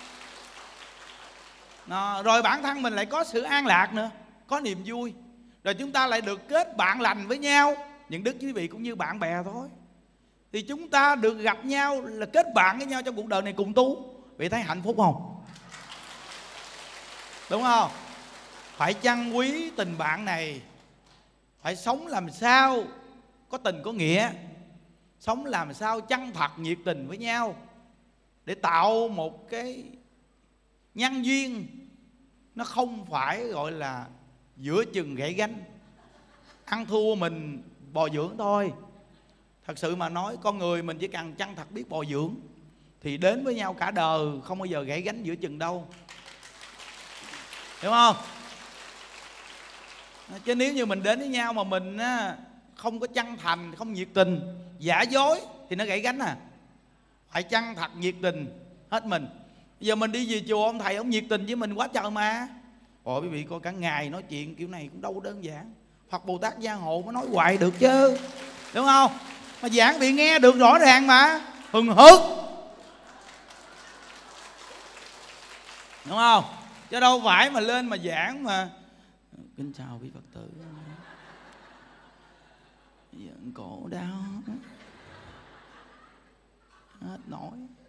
Đó, rồi bản thân mình lại có sự an lạc nữa, có niềm vui. Rồi chúng ta lại được kết bạn lành với nhau. Những đức quý vị cũng như bạn bè thôi. Thì chúng ta được gặp nhau là kết bạn với nhau trong cuộc đời này cùng tu. Vị thấy hạnh phúc không? Đúng không? Phải trân quý tình bạn này. Phải sống làm sao có tình có nghĩa, sống làm sao chân thật nhiệt tình với nhau, để tạo một cái nhân duyên nó không phải gọi là giữa chừng gãy gánh, ăn thua mình bồi dưỡng thôi. Thật sự mà nói, con người mình chỉ cần chân thật biết bồi dưỡng thì đến với nhau cả đời, không bao giờ gãy gánh giữa chừng đâu, hiểu không? Chứ nếu như mình đến với nhau mà mình không có chân thành, không nhiệt tình, giả dối thì nó gãy gánh à. Phải chân thật nhiệt tình hết mình. Bây giờ mình đi về chùa, ông thầy ông nhiệt tình với mình quá trời mà. Ôi quý vị coi cả ngày nói chuyện kiểu này cũng đâu đơn giản. Phật Bồ Tát Gia Hộ mới nói hoài được chứ, đúng không? Mà giảng bị nghe được rõ ràng mà, hừng hực, đúng không? Chứ đâu phải mà lên mà giảng mà kính chào quý Phật tử, giận cổ đau hết nổi,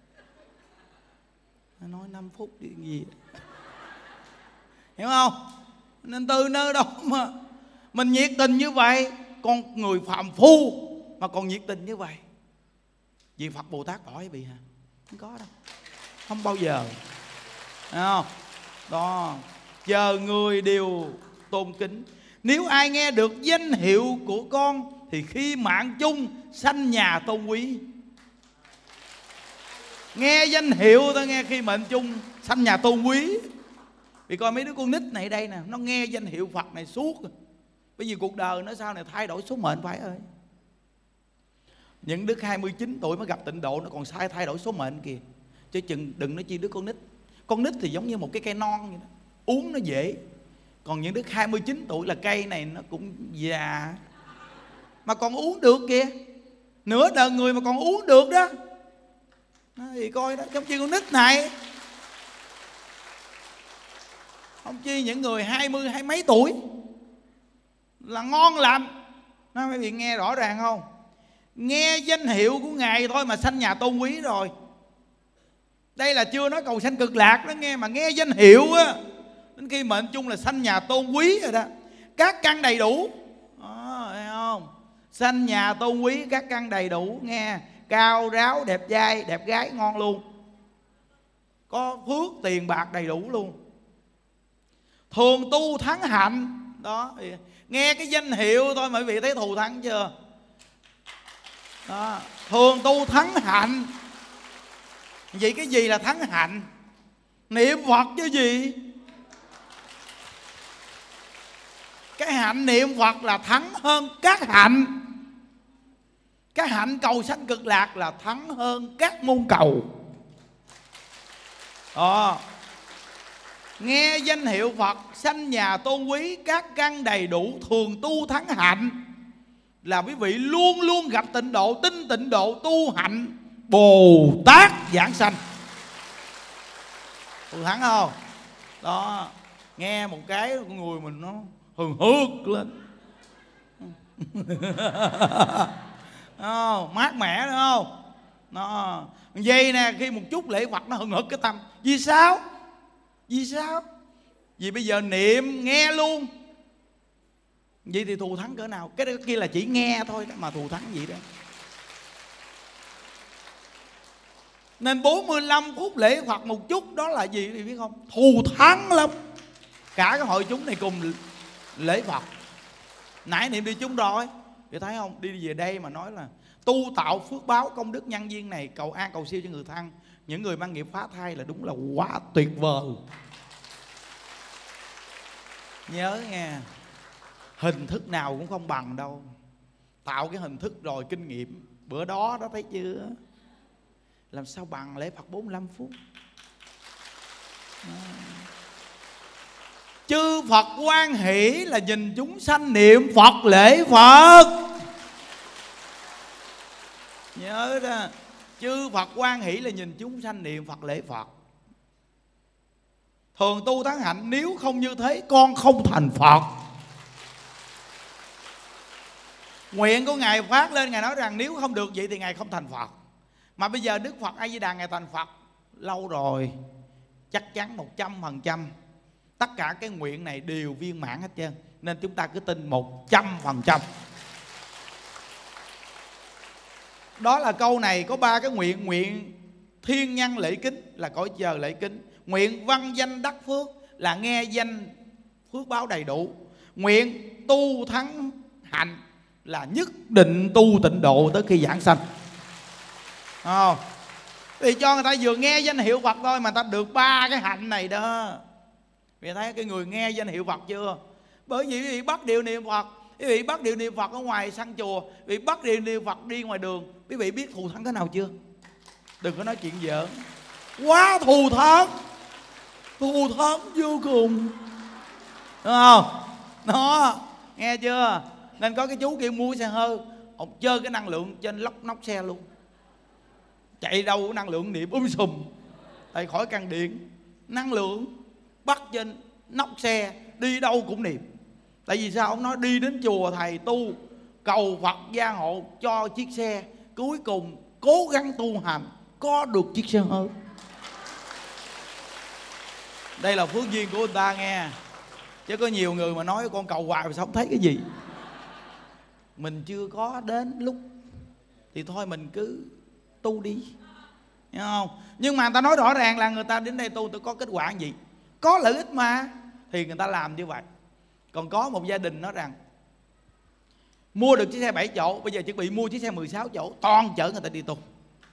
nói năm phút đi gì, hiểu không? Nên từ nơi đó mà mình nhiệt tình như vậy, con người phàm phu mà còn nhiệt tình như vậy, vì Phật Bồ Tát bỏ quý vị hả? Không có đâu, không bao giờ, thấy không? Đó, chờ người đều tôn kính. Nếu ai nghe được danh hiệu của con thì khi mạng chung sanh nhà tôn quý. Nghe danh hiệu ta nghe khi mệnh chung sanh nhà tôn quý. Vì coi mấy đứa con nít này đây nè, nó nghe danh hiệu Phật này suốt. Bởi vì cuộc đời nó sau này thay đổi số mệnh phải ơi. Những đứa hai mươi chín tuổi mới gặp tịnh độ nó còn sai thay đổi số mệnh kìa. Chứ chừng đừng nói chi đứa con nít. Con nít thì giống như một cái cây non vậy đó, uống nó dễ. Còn những đứa hai mươi chín tuổi là cây này nó cũng già mà còn uống được kìa. Nửa đời người mà còn uống được đó. Nó thì coi đó, trong chi con nít này, không chi những người hai mươi hai mấy tuổi là ngon lành. Nó mấy vị nghe rõ ràng không? Nghe danh hiệu của Ngài thôi mà sanh nhà tôn quý rồi. Đây là chưa nói cầu sanh cực lạc đó nghe, mà nghe danh hiệu á, đến khi mệnh chung là sanh nhà tôn quý rồi đó. Các căn đầy đủ đó, thấy không? Sanh nhà tôn quý, các căn đầy đủ nghe. Cao ráo, đẹp trai, đẹp gái ngon luôn. Có phước tiền bạc đầy đủ luôn. Thường tu thắng hạnh. Đó, nghe cái danh hiệu thôi mà quý vị thấy thù thắng chưa? Đó, thường tu thắng hạnh. Vậy cái gì là thắng hạnh? Niệm Phật chứ gì? Cái hạnh niệm Phật là thắng hơn các hạnh. Cái hạnh cầu sanh cực lạc là thắng hơn các môn cầu. Đó. Nghe danh hiệu Phật, sanh nhà tôn quý, các căn đầy đủ, thường tu thắng hạnh, là quý vị luôn luôn gặp tịnh độ, tin tịnh độ, tu hạnh Bồ Tát giảng sanh. Tu thắng không? Đó. Nghe một cái con người mình nó hừng hực lên. Oh, mát mẻ đúng không? Nó vậy nè, khi một chút lễ Phật nó hừng hực cái tâm. Vì sao? Vì sao? Vì bây giờ niệm nghe luôn. Vậy thì thù thắng cỡ nào? Cái đó kia là chỉ nghe thôi đó, mà thù thắng gì đó. Nên bốn mươi lăm phút lễ Phật một chút đó là gì thì biết không? Thù thắng lắm. Cả cái hội chúng này cùng lễ Phật. Nãy niệm đi chúng rồi, thì thấy không? Đi về đây mà nói là tu tạo phước báo công đức nhân duyên này, cầu an cầu siêu cho người thân, những người mang nghiệp phá thai là đúng là quá tuyệt vời. Nhớ nghe, hình thức nào cũng không bằng đâu. Tạo cái hình thức rồi kinh nghiệm bữa đó đó, thấy chưa? Làm sao bằng lễ Phật bốn mươi lăm phút. À. Chư Phật hoan hỷ là nhìn chúng sanh niệm Phật lễ Phật. Nhớ đó, chư Phật hoan hỷ là nhìn chúng sanh niệm Phật lễ Phật. Thường tu thắng hạnh, nếu không như thế con không thành Phật. Nguyện của Ngài phát lên, Ngài nói rằng nếu không được vậy thì Ngài không thành Phật. Mà bây giờ Đức Phật A Di Đà Ngài thành Phật lâu rồi, chắc chắn một trăm phần trăm tất cả cái nguyện này đều viên mãn hết trơn. Nên chúng ta cứ tin một trăm phần trăm. Đó là câu này có ba cái nguyện. Nguyện thiên nhân lễ kính là cõi trời lễ kính. Nguyện văn danh đắc phước là nghe danh phước báo đầy đủ. Nguyện tu thắng hạnh là nhất định tu tịnh độ tới khi giảng sanh. Oh. Vì cho người ta vừa nghe danh hiệu Phật thôi mà ta được ba cái hạnh này đó. Vì thấy cái người nghe danh hiệu Phật chưa? Bởi vì quý vị bắt điều niệm Phật, quý vị bắt điều niệm Phật ở ngoài sân chùa, quý vị bắt điều niệm Phật đi ngoài đường, quý vị biết thù thắng thế nào chưa? Đừng có nói chuyện giỡn. Quá thù thắng, thù thắng vô cùng, đúng không? Đó, nghe chưa? Nên có cái chú kia mua xe hơi, ông chơi cái năng lượng trên lóc nóc xe luôn. Chạy đâu có năng lượng niệm um sùm, tại khỏi căn điện. Năng lượng bắt trên nóc xe, đi đâu cũng niệm. Tại vì sao? Ông nói đi đến chùa thầy tu, cầu Phật gia hộ cho chiếc xe, cuối cùng cố gắng tu hành, có được chiếc xe hơi. Đây là phước duyên của người ta nghe. Chứ có nhiều người mà nói con cầu hoài mà sao không thấy cái gì. Mình chưa có đến lúc thì thôi mình cứ tu đi, hiểu không? Nhưng mà người ta nói rõ ràng là người ta đến đây tu tôi có kết quả gì, có lợi ích mà, thì người ta làm như vậy. Còn có một gia đình nói rằng mua được chiếc xe bảy chỗ, bây giờ chuẩn bị mua chiếc xe mười sáu chỗ, toàn chở người ta đi tu.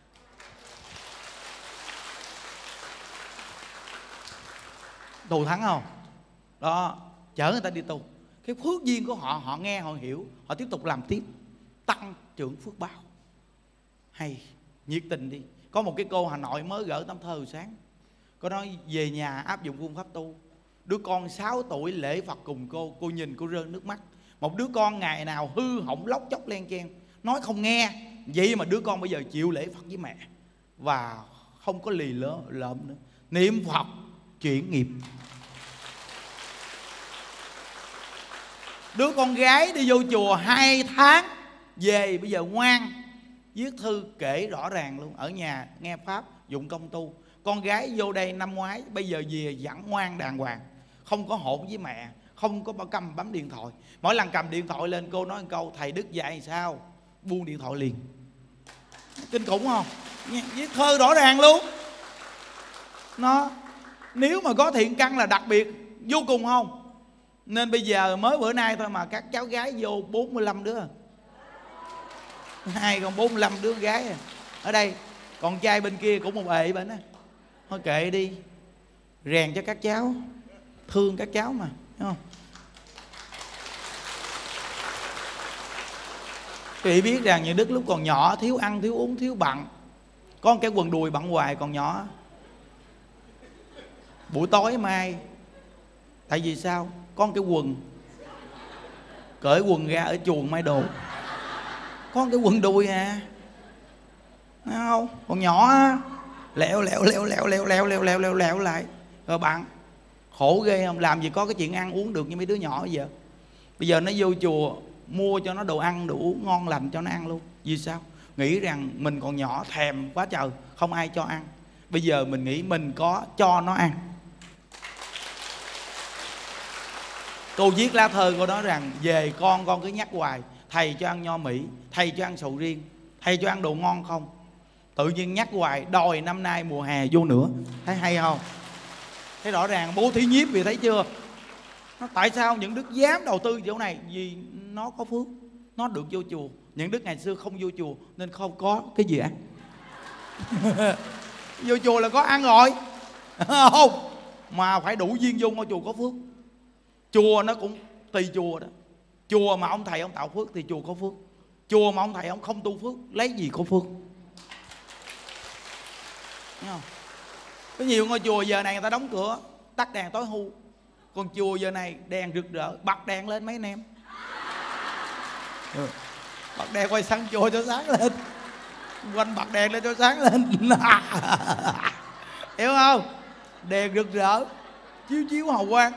Thù thắng không? Đó, chở người ta đi tu. Cái phước duyên của họ, họ nghe, họ hiểu, họ tiếp tục làm tiếp, tăng trưởng phước báo. Hay, nhiệt tình đi. Có một cái cô Hà Nội mới gửi tấm thơ hồi sáng, cô nói về nhà áp dụng phương pháp tu. Đứa con sáu tuổi lễ Phật cùng cô, cô nhìn cô rơi nước mắt. Một đứa con ngày nào hư hỏng lóc chóc len chen, nói không nghe, vậy mà đứa con bây giờ chịu lễ Phật với mẹ. và không có lì lỡ lợm nữa. Niệm Phật chuyển nghiệp. Đứa con gái đi vô chùa hai tháng về bây giờ ngoan, viết thư kể rõ ràng luôn. Ở nhà nghe pháp dụng công tu. Con gái vô đây năm ngoái, bây giờ về vẫn ngoan đàng hoàng, không có hỗn với mẹ, không có cầm bấm điện thoại. Mỗi lần cầm điện thoại lên cô nói một câu: thầy Đức dạy sao? Buông điện thoại liền. Kinh khủng không? Viết thơ rõ ràng luôn. Nó nếu mà có thiện căn là đặc biệt vô cùng không? Nên bây giờ mới bữa nay thôi mà các cháu gái vô bốn mươi lăm đứa, hai còn bốn mươi lăm đứa gái à. Ở đây còn trai bên kia cũng một ệ bên á. Thôi kệ đi, rèn cho các cháu, thương các cháu mà, thấy không? Quý vị biết rằng nhà Đức lúc còn nhỏ thiếu ăn, thiếu uống, thiếu bận. Có một cái quần đùi bận hoài còn nhỏ. Buổi tối mai, tại vì sao? Có một cái quần, cởi quần ra ở chuồng may đồ. Có một cái quần đùi à, thấy không? Còn nhỏ á, lẹo lẹo lẹo lẹo lẹo lẹo lẹo lẹo lẹo lẹo lại. Rồi bạn khổ ghê không? Làm gì có cái chuyện ăn uống được như mấy đứa nhỏ bây giờ. Bây giờ nó vô chùa mua cho nó đồ ăn đồ uống ngon lành cho nó ăn luôn. Vì sao? Nghĩ rằng mình còn nhỏ thèm quá trời, không ai cho ăn. Bây giờ mình nghĩ mình có cho nó ăn. Cô viết lá thơ cô nói rằng về con con cứ nhắc hoài, thầy cho ăn nho Mỹ, thầy cho ăn sầu riêng, thầy cho ăn đồ ngon không? Tự nhiên nhắc hoài, đòi năm nay mùa hè vô nữa. Thấy hay không? Thấy rõ ràng bố thí nhiếp vì thấy chưa? Nó tại sao những đức dám đầu tư chỗ này? Vì nó có phước, nó được vô chùa. Những đức ngày xưa không vô chùa nên không có cái gì ăn. Vô chùa là có ăn rồi. Không, mà phải đủ duyên vô ngôi chùa có phước. Chùa nó cũng tùy chùa đó. Chùa mà ông thầy ông tạo phước thì chùa có phước. Chùa mà ông thầy ông không tu phước, lấy gì có phước? Thấy không? Có nhiều ngôi chùa giờ này người ta đóng cửa, tắt đèn tối hưu. Còn chùa giờ này đèn rực rỡ, bật đèn lên mấy anh em. Ừ. Bật đèn quay sang chùa cho sáng lên, quanh bật đèn lên cho sáng lên. Hiểu không? Đèn rực rỡ, chiếu chiếu hào quang.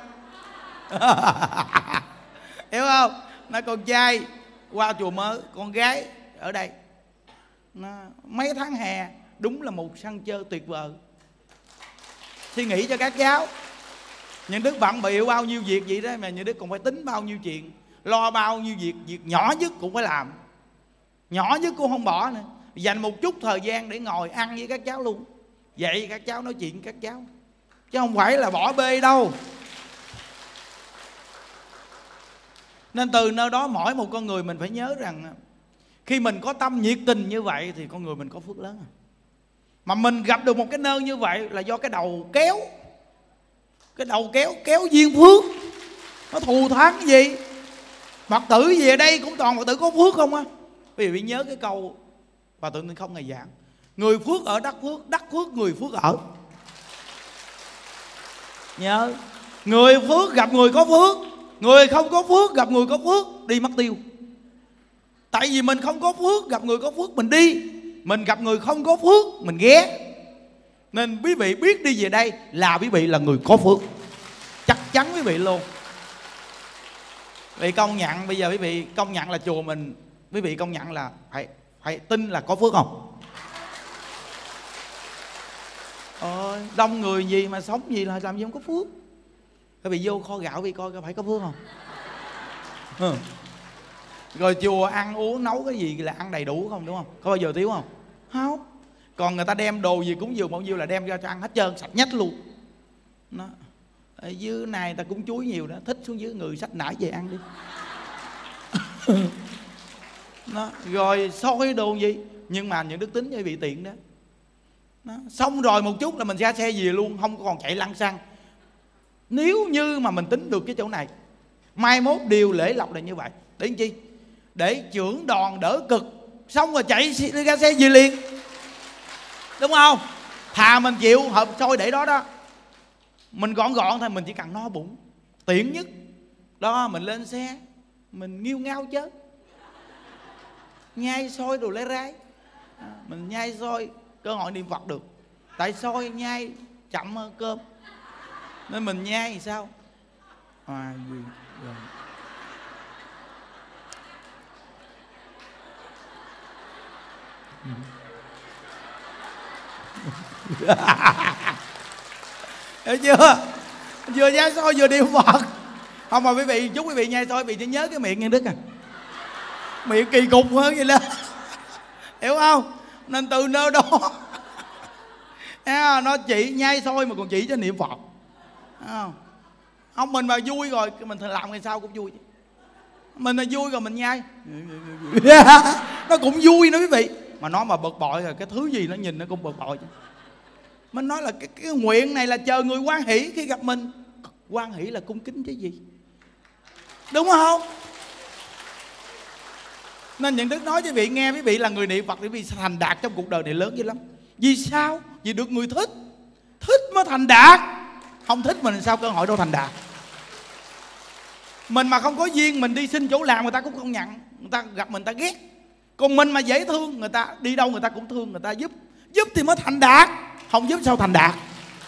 Hiểu không? Nó con trai qua chùa mới, con gái ở đây. Nó, mấy tháng hè đúng là một sân chơi tuyệt vời. Suy nghĩ cho các cháu. Những đức bận bịu bao nhiêu việc vậy đó mà những đức còn phải tính bao nhiêu chuyện, lo bao nhiêu việc, việc nhỏ nhất cũng phải làm, nhỏ nhất cũng không bỏ nữa. Dành một chút thời gian để ngồi ăn với các cháu luôn, dạy các cháu, nói chuyện với các cháu, chứ không phải là bỏ bê đâu. Nên từ nơi đó mỗi một con người mình phải nhớ rằng khi mình có tâm nhiệt tình như vậy thì con người mình có phước lớn. Mà mình gặp được một cái nơi như vậy là do cái đầu kéo. Cái đầu kéo, kéo duyên phước. Nó thù thắng cái gì? Phật tử về đây cũng toàn Phật tử có phước không á. Vì bị nhớ cái câu Phật tử Nên Không ngày giảng: người phước ở đắc phước, đắc phước người phước ở. Nhớ, người phước gặp người có phước, người không có phước gặp người có phước đi mất tiêu. Tại vì mình không có phước gặp người có phước mình đi, mình gặp người không có phước mình ghé. Nên quý vị biết đi về đây là quý vị là người có phước, chắc chắn quý vị luôn. Vì công nhận bây giờ quý vị công nhận là chùa mình, quý vị công nhận là phải phải tin là có phước không? Ôi, đông người gì mà sống gì là làm gì không có phước. Quý vị vô kho gạo quý vị coi có phải có phước không? Ừ. Rồi chùa ăn uống nấu cái gì là ăn đầy đủ không, đúng không? Có bao giờ thiếu không? Không. Còn người ta đem đồ gì cúng dường bao nhiêu là đem ra cho ăn hết trơn, sạch nhách luôn. Nó ở dưới này ta cúng chuối nhiều đó, thích xuống dưới người xách nải về ăn đi. Nó rồi xôi đồ gì, nhưng mà những đức tính như bị tiện đó. Nó xong rồi một chút là mình ra xe về luôn, không còn chạy lăn xăng. Nếu như mà mình tính được cái chỗ này, mai mốt điều lễ lộc là như vậy. Để làm chi? Để trưởng đoàn đỡ cực, xong rồi chạy ra xe về liền, đúng không? Thà mình chịu hộp xôi để đó đó, mình gọn gọn thôi, mình chỉ cần no bụng, tiện nhất. Đó, mình lên xe, mình nghiêu ngao chứ, nhai xôi đồ lấy rái, mình nhai xôi cơ hội niệm Phật được. Tại xôi nhai chậm hơn cơm, nên mình nhai thì sao? À, gì? Rồi. Hiểu chưa? Vừa nhai xôi vừa niệm Phật. Không mà quý vị, chúc quý vị nhai xôi quý vị chỉ nhớ cái miệng Nhân Đức à. Miệng kỳ cục hơn vậy đó. Hiểu không? Nên từ nơi đó nó chỉ nhai xôi mà còn chỉ cho niệm Phật. Không? Không, mình mà vui rồi mình làm ngày sau cũng vui. Mình là vui rồi mình nhai nó cũng vui nữa quý vị. Mà nó mà bực bội rồi cái thứ gì nó nhìn nó cũng bực bội chứ. Mình nói là cái, cái nguyện này là chờ người hoan hỷ khi gặp mình. Hoan hỷ là cung kính chứ gì, đúng không? Nên Nhận Đức nói với vị nghe, quý vị là người niệm Phật thì quý vị thành đạt trong cuộc đời này lớn dữ lắm. Vì sao? Vì được người thích. Thích mới thành đạt. Không thích mình sao cơ hội đâu thành đạt. Mình mà không có duyên, mình đi xin chỗ làm người ta cũng không nhận. Người ta gặp mình người ta ghét. Còn mình mà dễ thương, người ta đi đâu người ta cũng thương, người ta giúp. Giúp thì mới thành đạt. Không giúp sao thành đạt.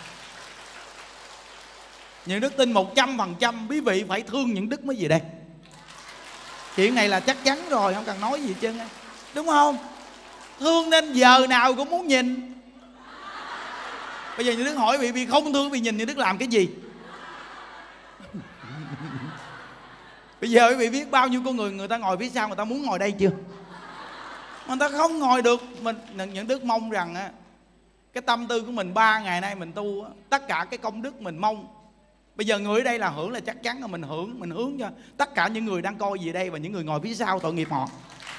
Những Đức tin một trăm phần trăm quý vị phải thương Những Đức mới về đây. Chuyện này là chắc chắn rồi, không cần nói gì hết trơn, đúng không? Thương nên giờ nào cũng muốn nhìn. Bây giờ Những Đức hỏi vị, vị không thương, vị nhìn Những Đức làm cái gì? Bây giờ quý vị biết bao nhiêu con người, người ta ngồi phía sau người ta muốn ngồi đây chưa? Người ta không ngồi được. Mình Những Đức mong rằng á, cái tâm tư của mình ba ngày nay mình tu á, tất cả cái công đức mình mong. Bây giờ người ở đây là hưởng là chắc chắn là mình hưởng, mình hướng cho tất cả những người đang coi gì đây và những người ngồi phía sau tội nghiệp họ.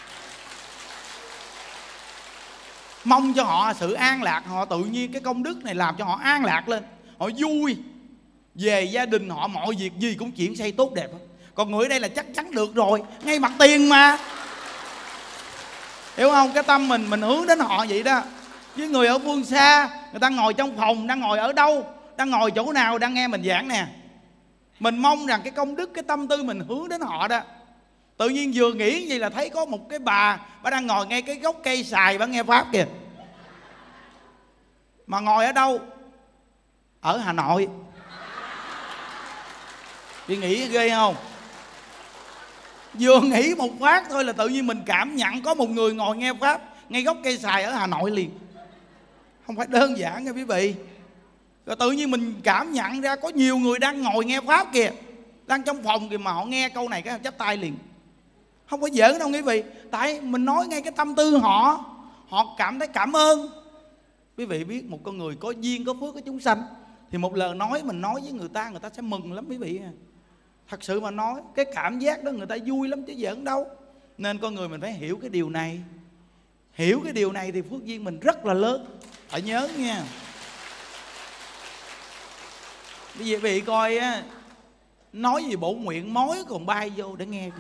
Mong cho họ sự an lạc, họ tự nhiên cái công đức này làm cho họ an lạc lên, họ vui, về gia đình họ mọi việc gì cũng chuyển xây tốt đẹp. Còn người ở đây là chắc chắn được rồi, ngay mặt tiền mà, hiểu không? Cái tâm mình mình hướng đến họ vậy đó. Với người ở phương xa, người ta ngồi trong phòng, đang ngồi ở đâu, đang ngồi chỗ nào, đang nghe mình giảng nè, mình mong rằng cái công đức, cái tâm tư mình hướng đến họ đó. Tự nhiên vừa nghĩ gì là thấy có một cái bà, bà đang ngồi ngay cái gốc cây xài, bà nghe pháp kìa. Mà ngồi ở đâu? Ở Hà Nội. Chị nghĩ ghê không? Vừa nghĩ một phát thôi là tự nhiên mình cảm nhận có một người ngồi nghe pháp ngay gốc cây xài ở Hà Nội liền. Không phải đơn giản nha quý vị. Rồi tự nhiên mình cảm nhận ra có nhiều người đang ngồi nghe pháp kìa, đang trong phòng kìa, mà họ nghe câu này cái họ chắp tay liền. Không có giỡn đâu quý vị. Tại mình nói ngay cái tâm tư họ, họ cảm thấy cảm ơn. Quý vị biết một con người có duyên có phước có chúng sanh thì một lời nói mình nói với người ta, người ta sẽ mừng lắm quý vị. Thật sự mà nói, cái cảm giác đó người ta vui lắm chứ giỡn đâu. Nên con người mình phải hiểu cái điều này. Hiểu cái điều này thì phước duyên mình rất là lớn. Phải nhớ nha. Bây giờ quý vị coi á, nói gì bổ nguyện mối còn bay vô để nghe kìa.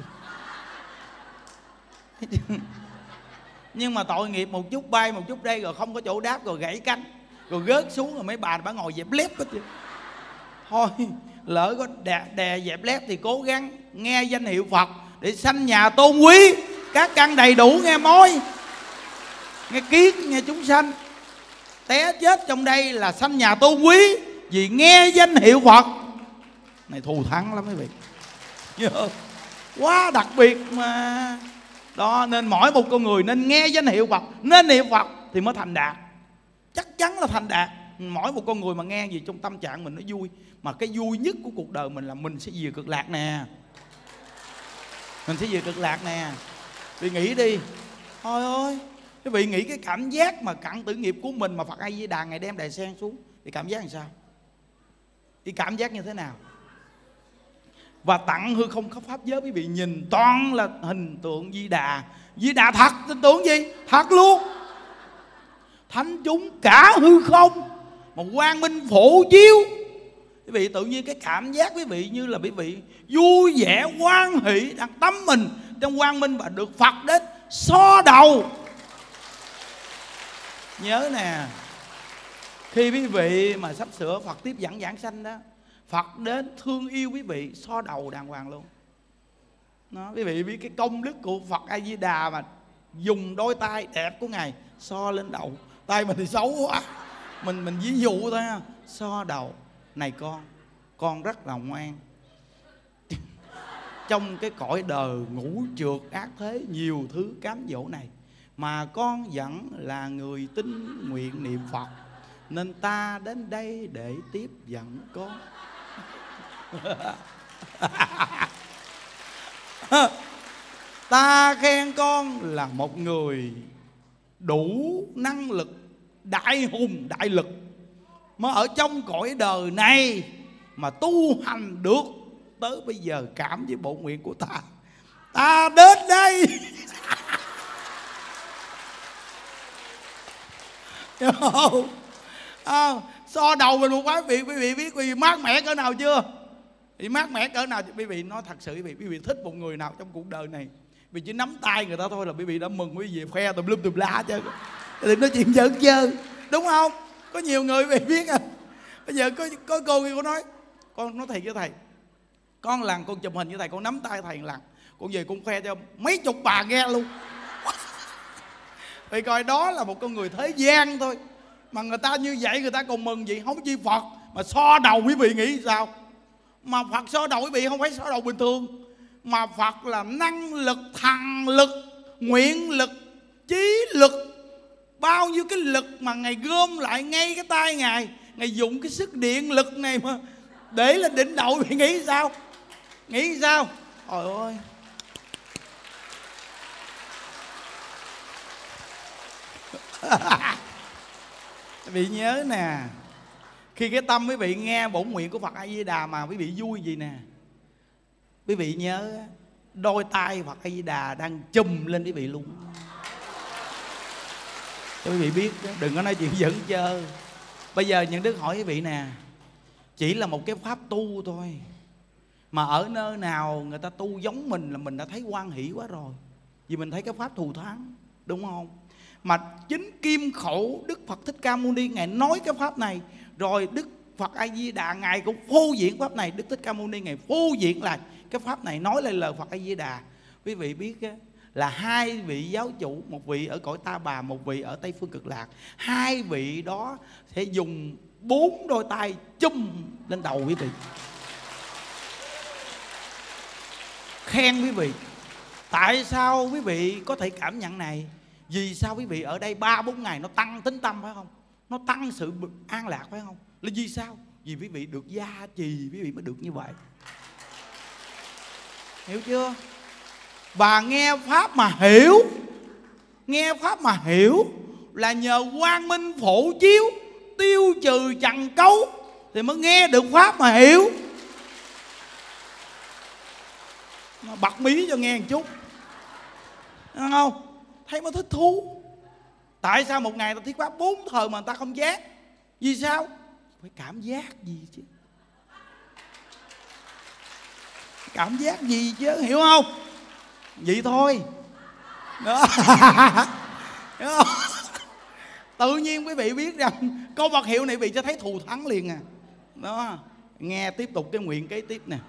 Nhưng mà tội nghiệp một chút bay một chút đây, rồi không có chỗ đáp, rồi gãy cánh, rồi gớt xuống, rồi mấy bà bà ngồi dẹp lép hết chứ. Thôi lỡ có đè, đè dẹp lép thì cố gắng nghe danh hiệu Phật để sanh nhà tôn quý, các căn đầy đủ nghe mối, nghe kiết, nghe chúng sanh. Té chết trong đây là sanh nhà tôn quý vì nghe danh hiệu Phật. Này thù thắng lắm quý vị, quá đặc biệt mà. Đó, nên mỗi một con người nên nghe danh hiệu Phật, nên niệm Phật thì mới thành đạt. Chắc chắn là thành đạt. Mỗi một con người mà nghe gì trong tâm trạng mình nó vui. Mà cái vui nhất của cuộc đời mình là mình sẽ về cực lạc nè. Mình sẽ về cực lạc nè. Vì nghĩ đi, thôi ơi, quý vị nghĩ cái cảm giác mà cặn tử nghiệp của mình mà Phật A Di Đà ngày đem đài sen xuống thì cảm giác làm sao? Thì cảm giác như thế nào? Và tặng hư không khắp pháp giới quý vị nhìn toàn là hình tượng Di Đà. Di Đà thật, tin tưởng gì? Thật luôn. Thánh chúng cả hư không mà quang minh phổ chiếu. Quý vị tự nhiên cái cảm giác quý vị như là quý vị vui vẻ hoan hỷ, đang tắm mình trong quang minh và được Phật đến xo đầu. Nhớ nè, khi quý vị mà sắp sửa Phật tiếp dẫn giảng sanh đó, Phật đến thương yêu quý vị xo đầu đàng hoàng luôn. Đó, quý vị biết cái công đức của Phật A Di Đà mà dùng đôi tay đẹp của Ngài xo lên đầu, tay mình thì xấu quá, mình mình ví dụ thôi ha. So đầu: này con, con rất là ngoan. Trong cái cõi đời ngũ trượt ác thế, nhiều thứ cám dỗ này, mà con vẫn là người tín nguyện niệm Phật, nên ta đến đây để tiếp dẫn con. Ta khen con là một người đủ năng lực, đại hùng đại lực, mà ở trong cõi đời này mà tu hành được tới bây giờ, cảm với bộ nguyện của ta. Ta đến đây à, so đầu mình một cái, quý vị, quý vị biết quý vị mát mẻ cỡ nào chưa? Thì mát mẻ cỡ nào? Quý vị nói thật sự, quý vị, quý vị thích một người nào trong cuộc đời này, vì chỉ nắm tay người ta thôi là quý vị đã mừng, quý vị khoe tùm lum tùm la chứ, đừng nói chuyện giỡn chơi, đúng không? Có nhiều người quý vị biết à. Bây giờ có có cô kia cô nói, con nói thiệt với thầy, con lần con chụp hình với thầy, con nắm tay thầy lần, con về con khoe cho mấy chục bà nghe luôn. Vì coi đó là một con người thế gian thôi, mà người ta như vậy người ta còn mừng gì, không chi Phật mà so đầu. Quý vị nghĩ sao? Mà Phật so đầu quý vị không phải so đầu bình thường, mà Phật là năng lực, thần lực, nguyện lực, trí lực, bao nhiêu cái lực mà Ngài gom lại ngay cái tay Ngài. Ngài dùng cái sức điện lực này mà để lên đỉnh đầu. Quý vị nghĩ sao? Nghĩ sao? Trời ơi, quý vị nhớ nè, khi cái tâm quý vị nghe bổn nguyện của Phật A Di Đà mà quý vị vui gì nè, quý vị nhớ đôi tay Phật A Di Đà đang chùm lên quý vị luôn. Cho quý vị biết, đừng có nói chuyện giỡn chơi. Bây giờ những Đức hỏi quý vị nè, chỉ là một cái pháp tu thôi, mà ở nơi nào người ta tu giống mình là mình đã thấy hoan hỷ quá rồi, vì mình thấy cái pháp thù thắng, đúng không? Mà chính Kim Khẩu Đức Phật Thích Ca Mâu Ni Ngài nói cái pháp này, rồi Đức Phật A Di Đà Ngài cũng phô diễn pháp này. Đức Thích Ca Mâu Ni Ngài phô diễn lại cái pháp này, nói lên lời Phật A Di Đà. Quý vị biết á, là hai vị giáo chủ, một vị ở cõi Ta Bà, một vị ở Tây Phương Cực Lạc. Hai vị đó sẽ dùng bốn đôi tay chum lên đầu quý vị, khen quý vị. Tại sao quý vị có thể cảm nhận này? Vì sao quý vị ở đây ba bốn ngày nó tăng tính tâm, phải không? Nó tăng sự an lạc, phải không? Là vì sao? Vì quý vị được gia trì, quý vị mới được như vậy. Hiểu chưa? Và nghe pháp mà hiểu, nghe pháp mà hiểu là nhờ quang minh phổ chiếu, tiêu trừ trần cấu, thì mới nghe được pháp mà hiểu. Bật mí cho nghe một chút, đúng không? Thấy mới thích thú. Tại sao một ngày ta thuyết pháp bốn thời mà người ta không giác? Vì sao? Phải cảm giác gì chứ? Cảm giác gì chứ, hiểu không? Vậy thôi đó. Tự nhiên quý vị biết rằng câu Phật hiệu này quý vị sẽ thấy thù thắng liền à. Đó, nghe tiếp tục cái nguyện kế tiếp nè.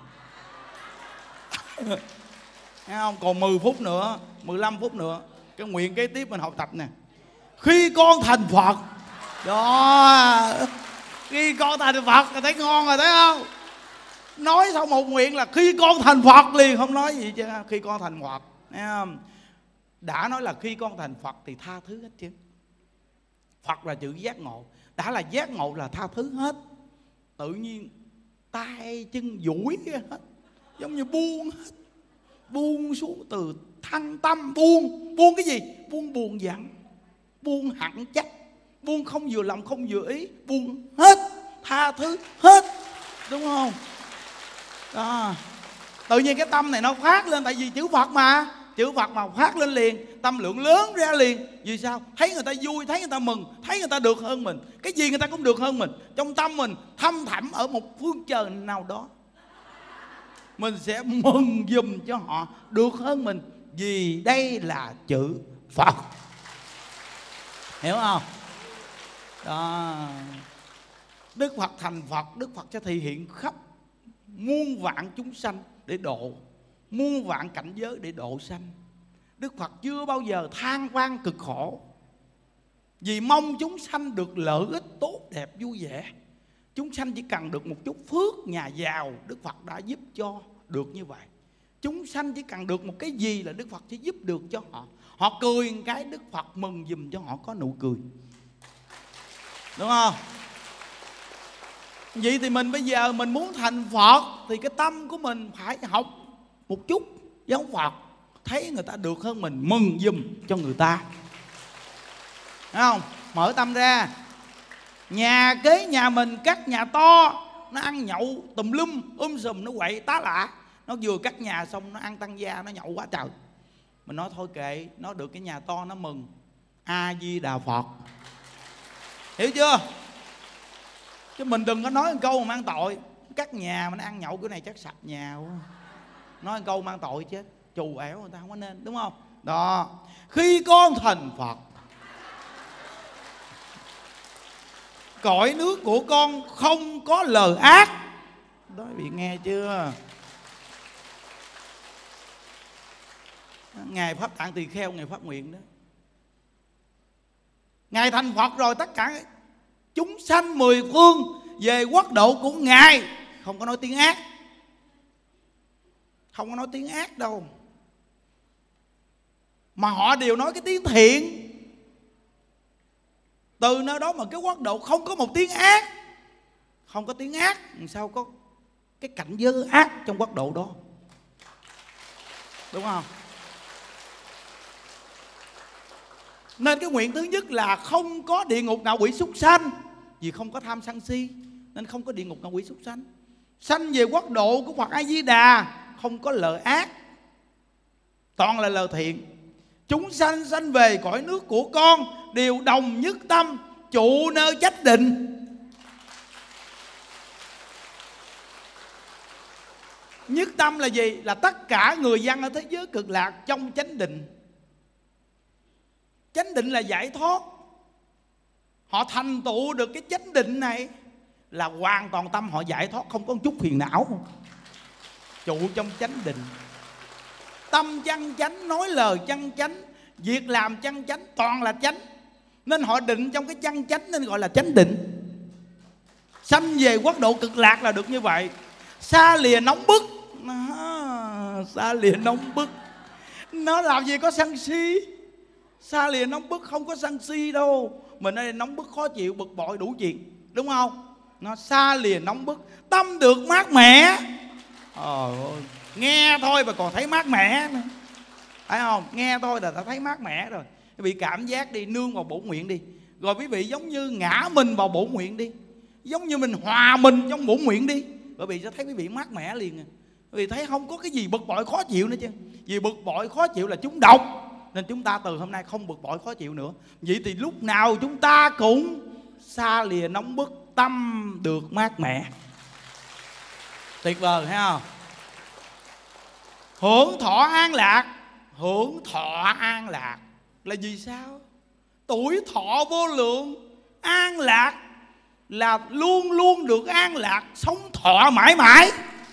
Thấy không? Còn mười phút nữa, mười lăm phút nữa, cái nguyện kế tiếp mình học tập nè. Khi con thành Phật đó, khi con thành Phật là thấy ngon rồi, thấy không? Nói sau một nguyện là khi con thành Phật liền, không nói gì chứ. Khi con thành Phật, thấy không? Đã nói là khi con thành Phật thì tha thứ hết chứ. Phật là chữ giác ngộ, đã là giác ngộ là tha thứ hết. Tự nhiên tay chân duỗi hết, giống như buông hết, buông xuống từ thân tâm. Buông, buông cái gì? Buông buồn giận, buông hận trách, buông không vừa lòng không vừa ý, buông hết, tha thứ hết, đúng không? Đó. Tự nhiên cái tâm này nó phát lên, tại vì chữ Phật mà, chữ Phật mà phát lên liền, tâm lượng lớn ra liền. Vì sao? Thấy người ta vui, thấy người ta mừng, thấy người ta được hơn mình, cái gì người ta cũng được hơn mình. Trong tâm mình thâm thẳm ở một phương trời nào đó, mình sẽ mừng giùm cho họ được hơn mình, vì đây là chữ Phật. Hiểu không? Đó. Đức Phật thành Phật, Đức Phật sẽ thể hiện khắp muôn vạn chúng sanh để độ, muôn vạn cảnh giới để độ sanh. Đức Phật chưa bao giờ than vang cực khổ. Vì mong chúng sanh được lợi ích tốt đẹp vui vẻ. Chúng sanh chỉ cần được một chút phước, nhà giàu Đức Phật đã giúp cho được như vậy. Chúng sanh chỉ cần được một cái gì là Đức Phật sẽ giúp được cho họ. Họ cười một cái Đức Phật mừng giùm cho họ có nụ cười. Đúng không? Vậy thì mình bây giờ mình muốn thành Phật thì cái tâm của mình phải học một chút giống Phật. Thấy người ta được hơn mình mừng giùm cho người ta. Đúng không? Mở tâm ra. Nhà kế nhà mình cắt nhà to, nó ăn nhậu tùm lum um sùm, nó quậy tá lạ. Nó vừa cắt nhà xong nó ăn tăng gia, nó nhậu quá trời. Mình nói thôi kệ, nó được cái nhà to nó mừng. A Di Đà Phật. Hiểu chưa? Chứ mình đừng có nói một câu mà mang tội. Cắt nhà mình ăn nhậu cái này chắc sạch nhà quá. Nói một câu mang tội chết. Trù ẻo người ta không có nên, đúng không? Đó. Khi con thành Phật, cõi nước của con không có lời ác. Đó bị nghe chưa? Ngài Pháp Tạng Tỳ Kheo, Ngài phát nguyện đó. Ngài thành Phật rồi, tất cả chúng sanh mười phương về quốc độ của Ngài không có nói tiếng ác. Không có nói tiếng ác đâu, mà họ đều nói cái tiếng thiện. Từ nơi đó mà cái quốc độ không có một tiếng ác. Không có tiếng ác, sao có cái cảnh giới ác trong quốc độ đó? Đúng không? Nên cái nguyện thứ nhất là không có địa ngục ngạ quỷ súc sanh. Vì không có tham sân si nên không có địa ngục ngạ quỷ súc sanh. Sanh về quốc độ của Phật A Di Đà không có lời ác, toàn là lời thiện. Chúng sanh sanh về cõi nước của con đều đồng nhất tâm, trụ nơi chánh định. Nhất tâm là gì? Là tất cả người dân ở thế giới cực lạc trong chánh định. Chánh định là giải thoát. Họ thành tựu được cái chánh định này là hoàn toàn tâm họ giải thoát, không có một chút phiền não. Trụ trong chánh định, tâm chân chánh, nói lời chân chánh, việc làm chân chánh, toàn là chánh. Nên họ định trong cái chân chánh nên gọi là chánh định. Sanh về quốc độ cực lạc là được như vậy. Xa lìa nóng bức. À, xa lìa nóng bức. Nó làm gì có sân si. Xa lìa nóng bức không có sân si đâu. Mình đây nóng bức khó chịu, bực bội đủ chuyện, đúng không? Nó xa lìa nóng bức, tâm được mát mẻ. Ờ, nghe thôi mà còn thấy mát mẻ nữa. Phải không? Nghe thôi là ta thấy mát mẻ rồi. Quý vị cảm giác đi, nương vào bổn nguyện đi. Rồi quý vị giống như ngã mình vào bổn nguyện đi. Giống như mình hòa mình trong bổn nguyện đi. Rồi quý vị sẽ thấy quý vị mát mẻ liền. Quý vị thấy không có cái gì bực bội khó chịu nữa chứ. Vì bực bội khó chịu là chúng độc. Nên chúng ta từ hôm nay không bực bội khó chịu nữa. Vậy thì lúc nào chúng ta cũng xa lìa nóng bức, tâm được mát mẻ. Tuyệt vời thấy không? Hưởng thọ an lạc. Hưởng thọ an lạc là gì sao? Tuổi thọ vô lượng. An lạc là luôn luôn được an lạc, sống thọ mãi mãi.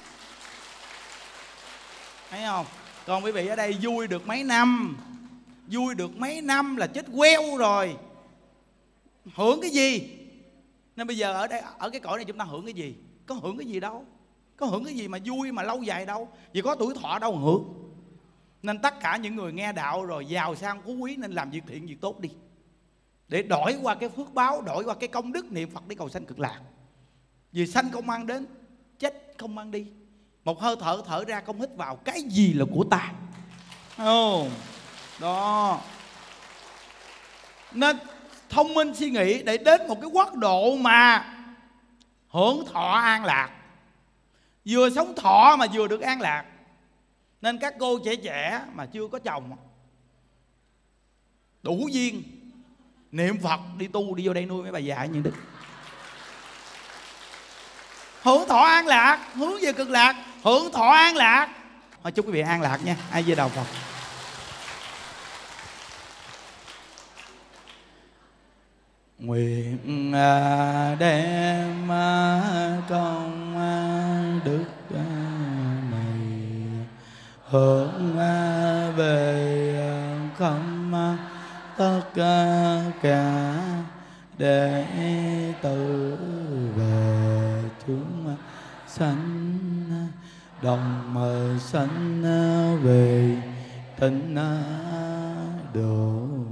Thấy không? Còn quý vị ở đây vui được mấy năm, vui được mấy năm là chết queo rồi. Hưởng cái gì? Nên bây giờ ở đây, ở cái cõi này chúng ta hưởng cái gì? Có hưởng cái gì đâu. Có hưởng cái gì mà vui mà lâu dài đâu. Vì có tuổi thọ đâu hưởng. Nên tất cả những người nghe đạo rồi giàu sang phú quý nên làm việc thiện việc tốt đi, để đổi qua cái phước báo, đổi qua cái công đức niệm Phật để cầu sanh cực lạc. Vì sanh không mang đến, chết không mang đi. Một hơi thở thở ra không hít vào, cái gì là của ta. Oh, đó. Nên thông minh suy nghĩ để đến một cái quốc độ mà hưởng thọ an lạc. Vừa sống thọ mà vừa được an lạc. Nên các cô trẻ trẻ mà chưa có chồng, đủ duyên niệm Phật đi tu, đi vô đây nuôi mấy bà già như Đức. Hưởng thọ an lạc, hướng về cực lạc, hưởng thọ an lạc. Thôi chúc quý vị an lạc nha. A Di Đà Phật. Nguyện đem công đức này hướng về không tất cả đệ tử về chúng sanh, đồng mời sanh về tịnh độ.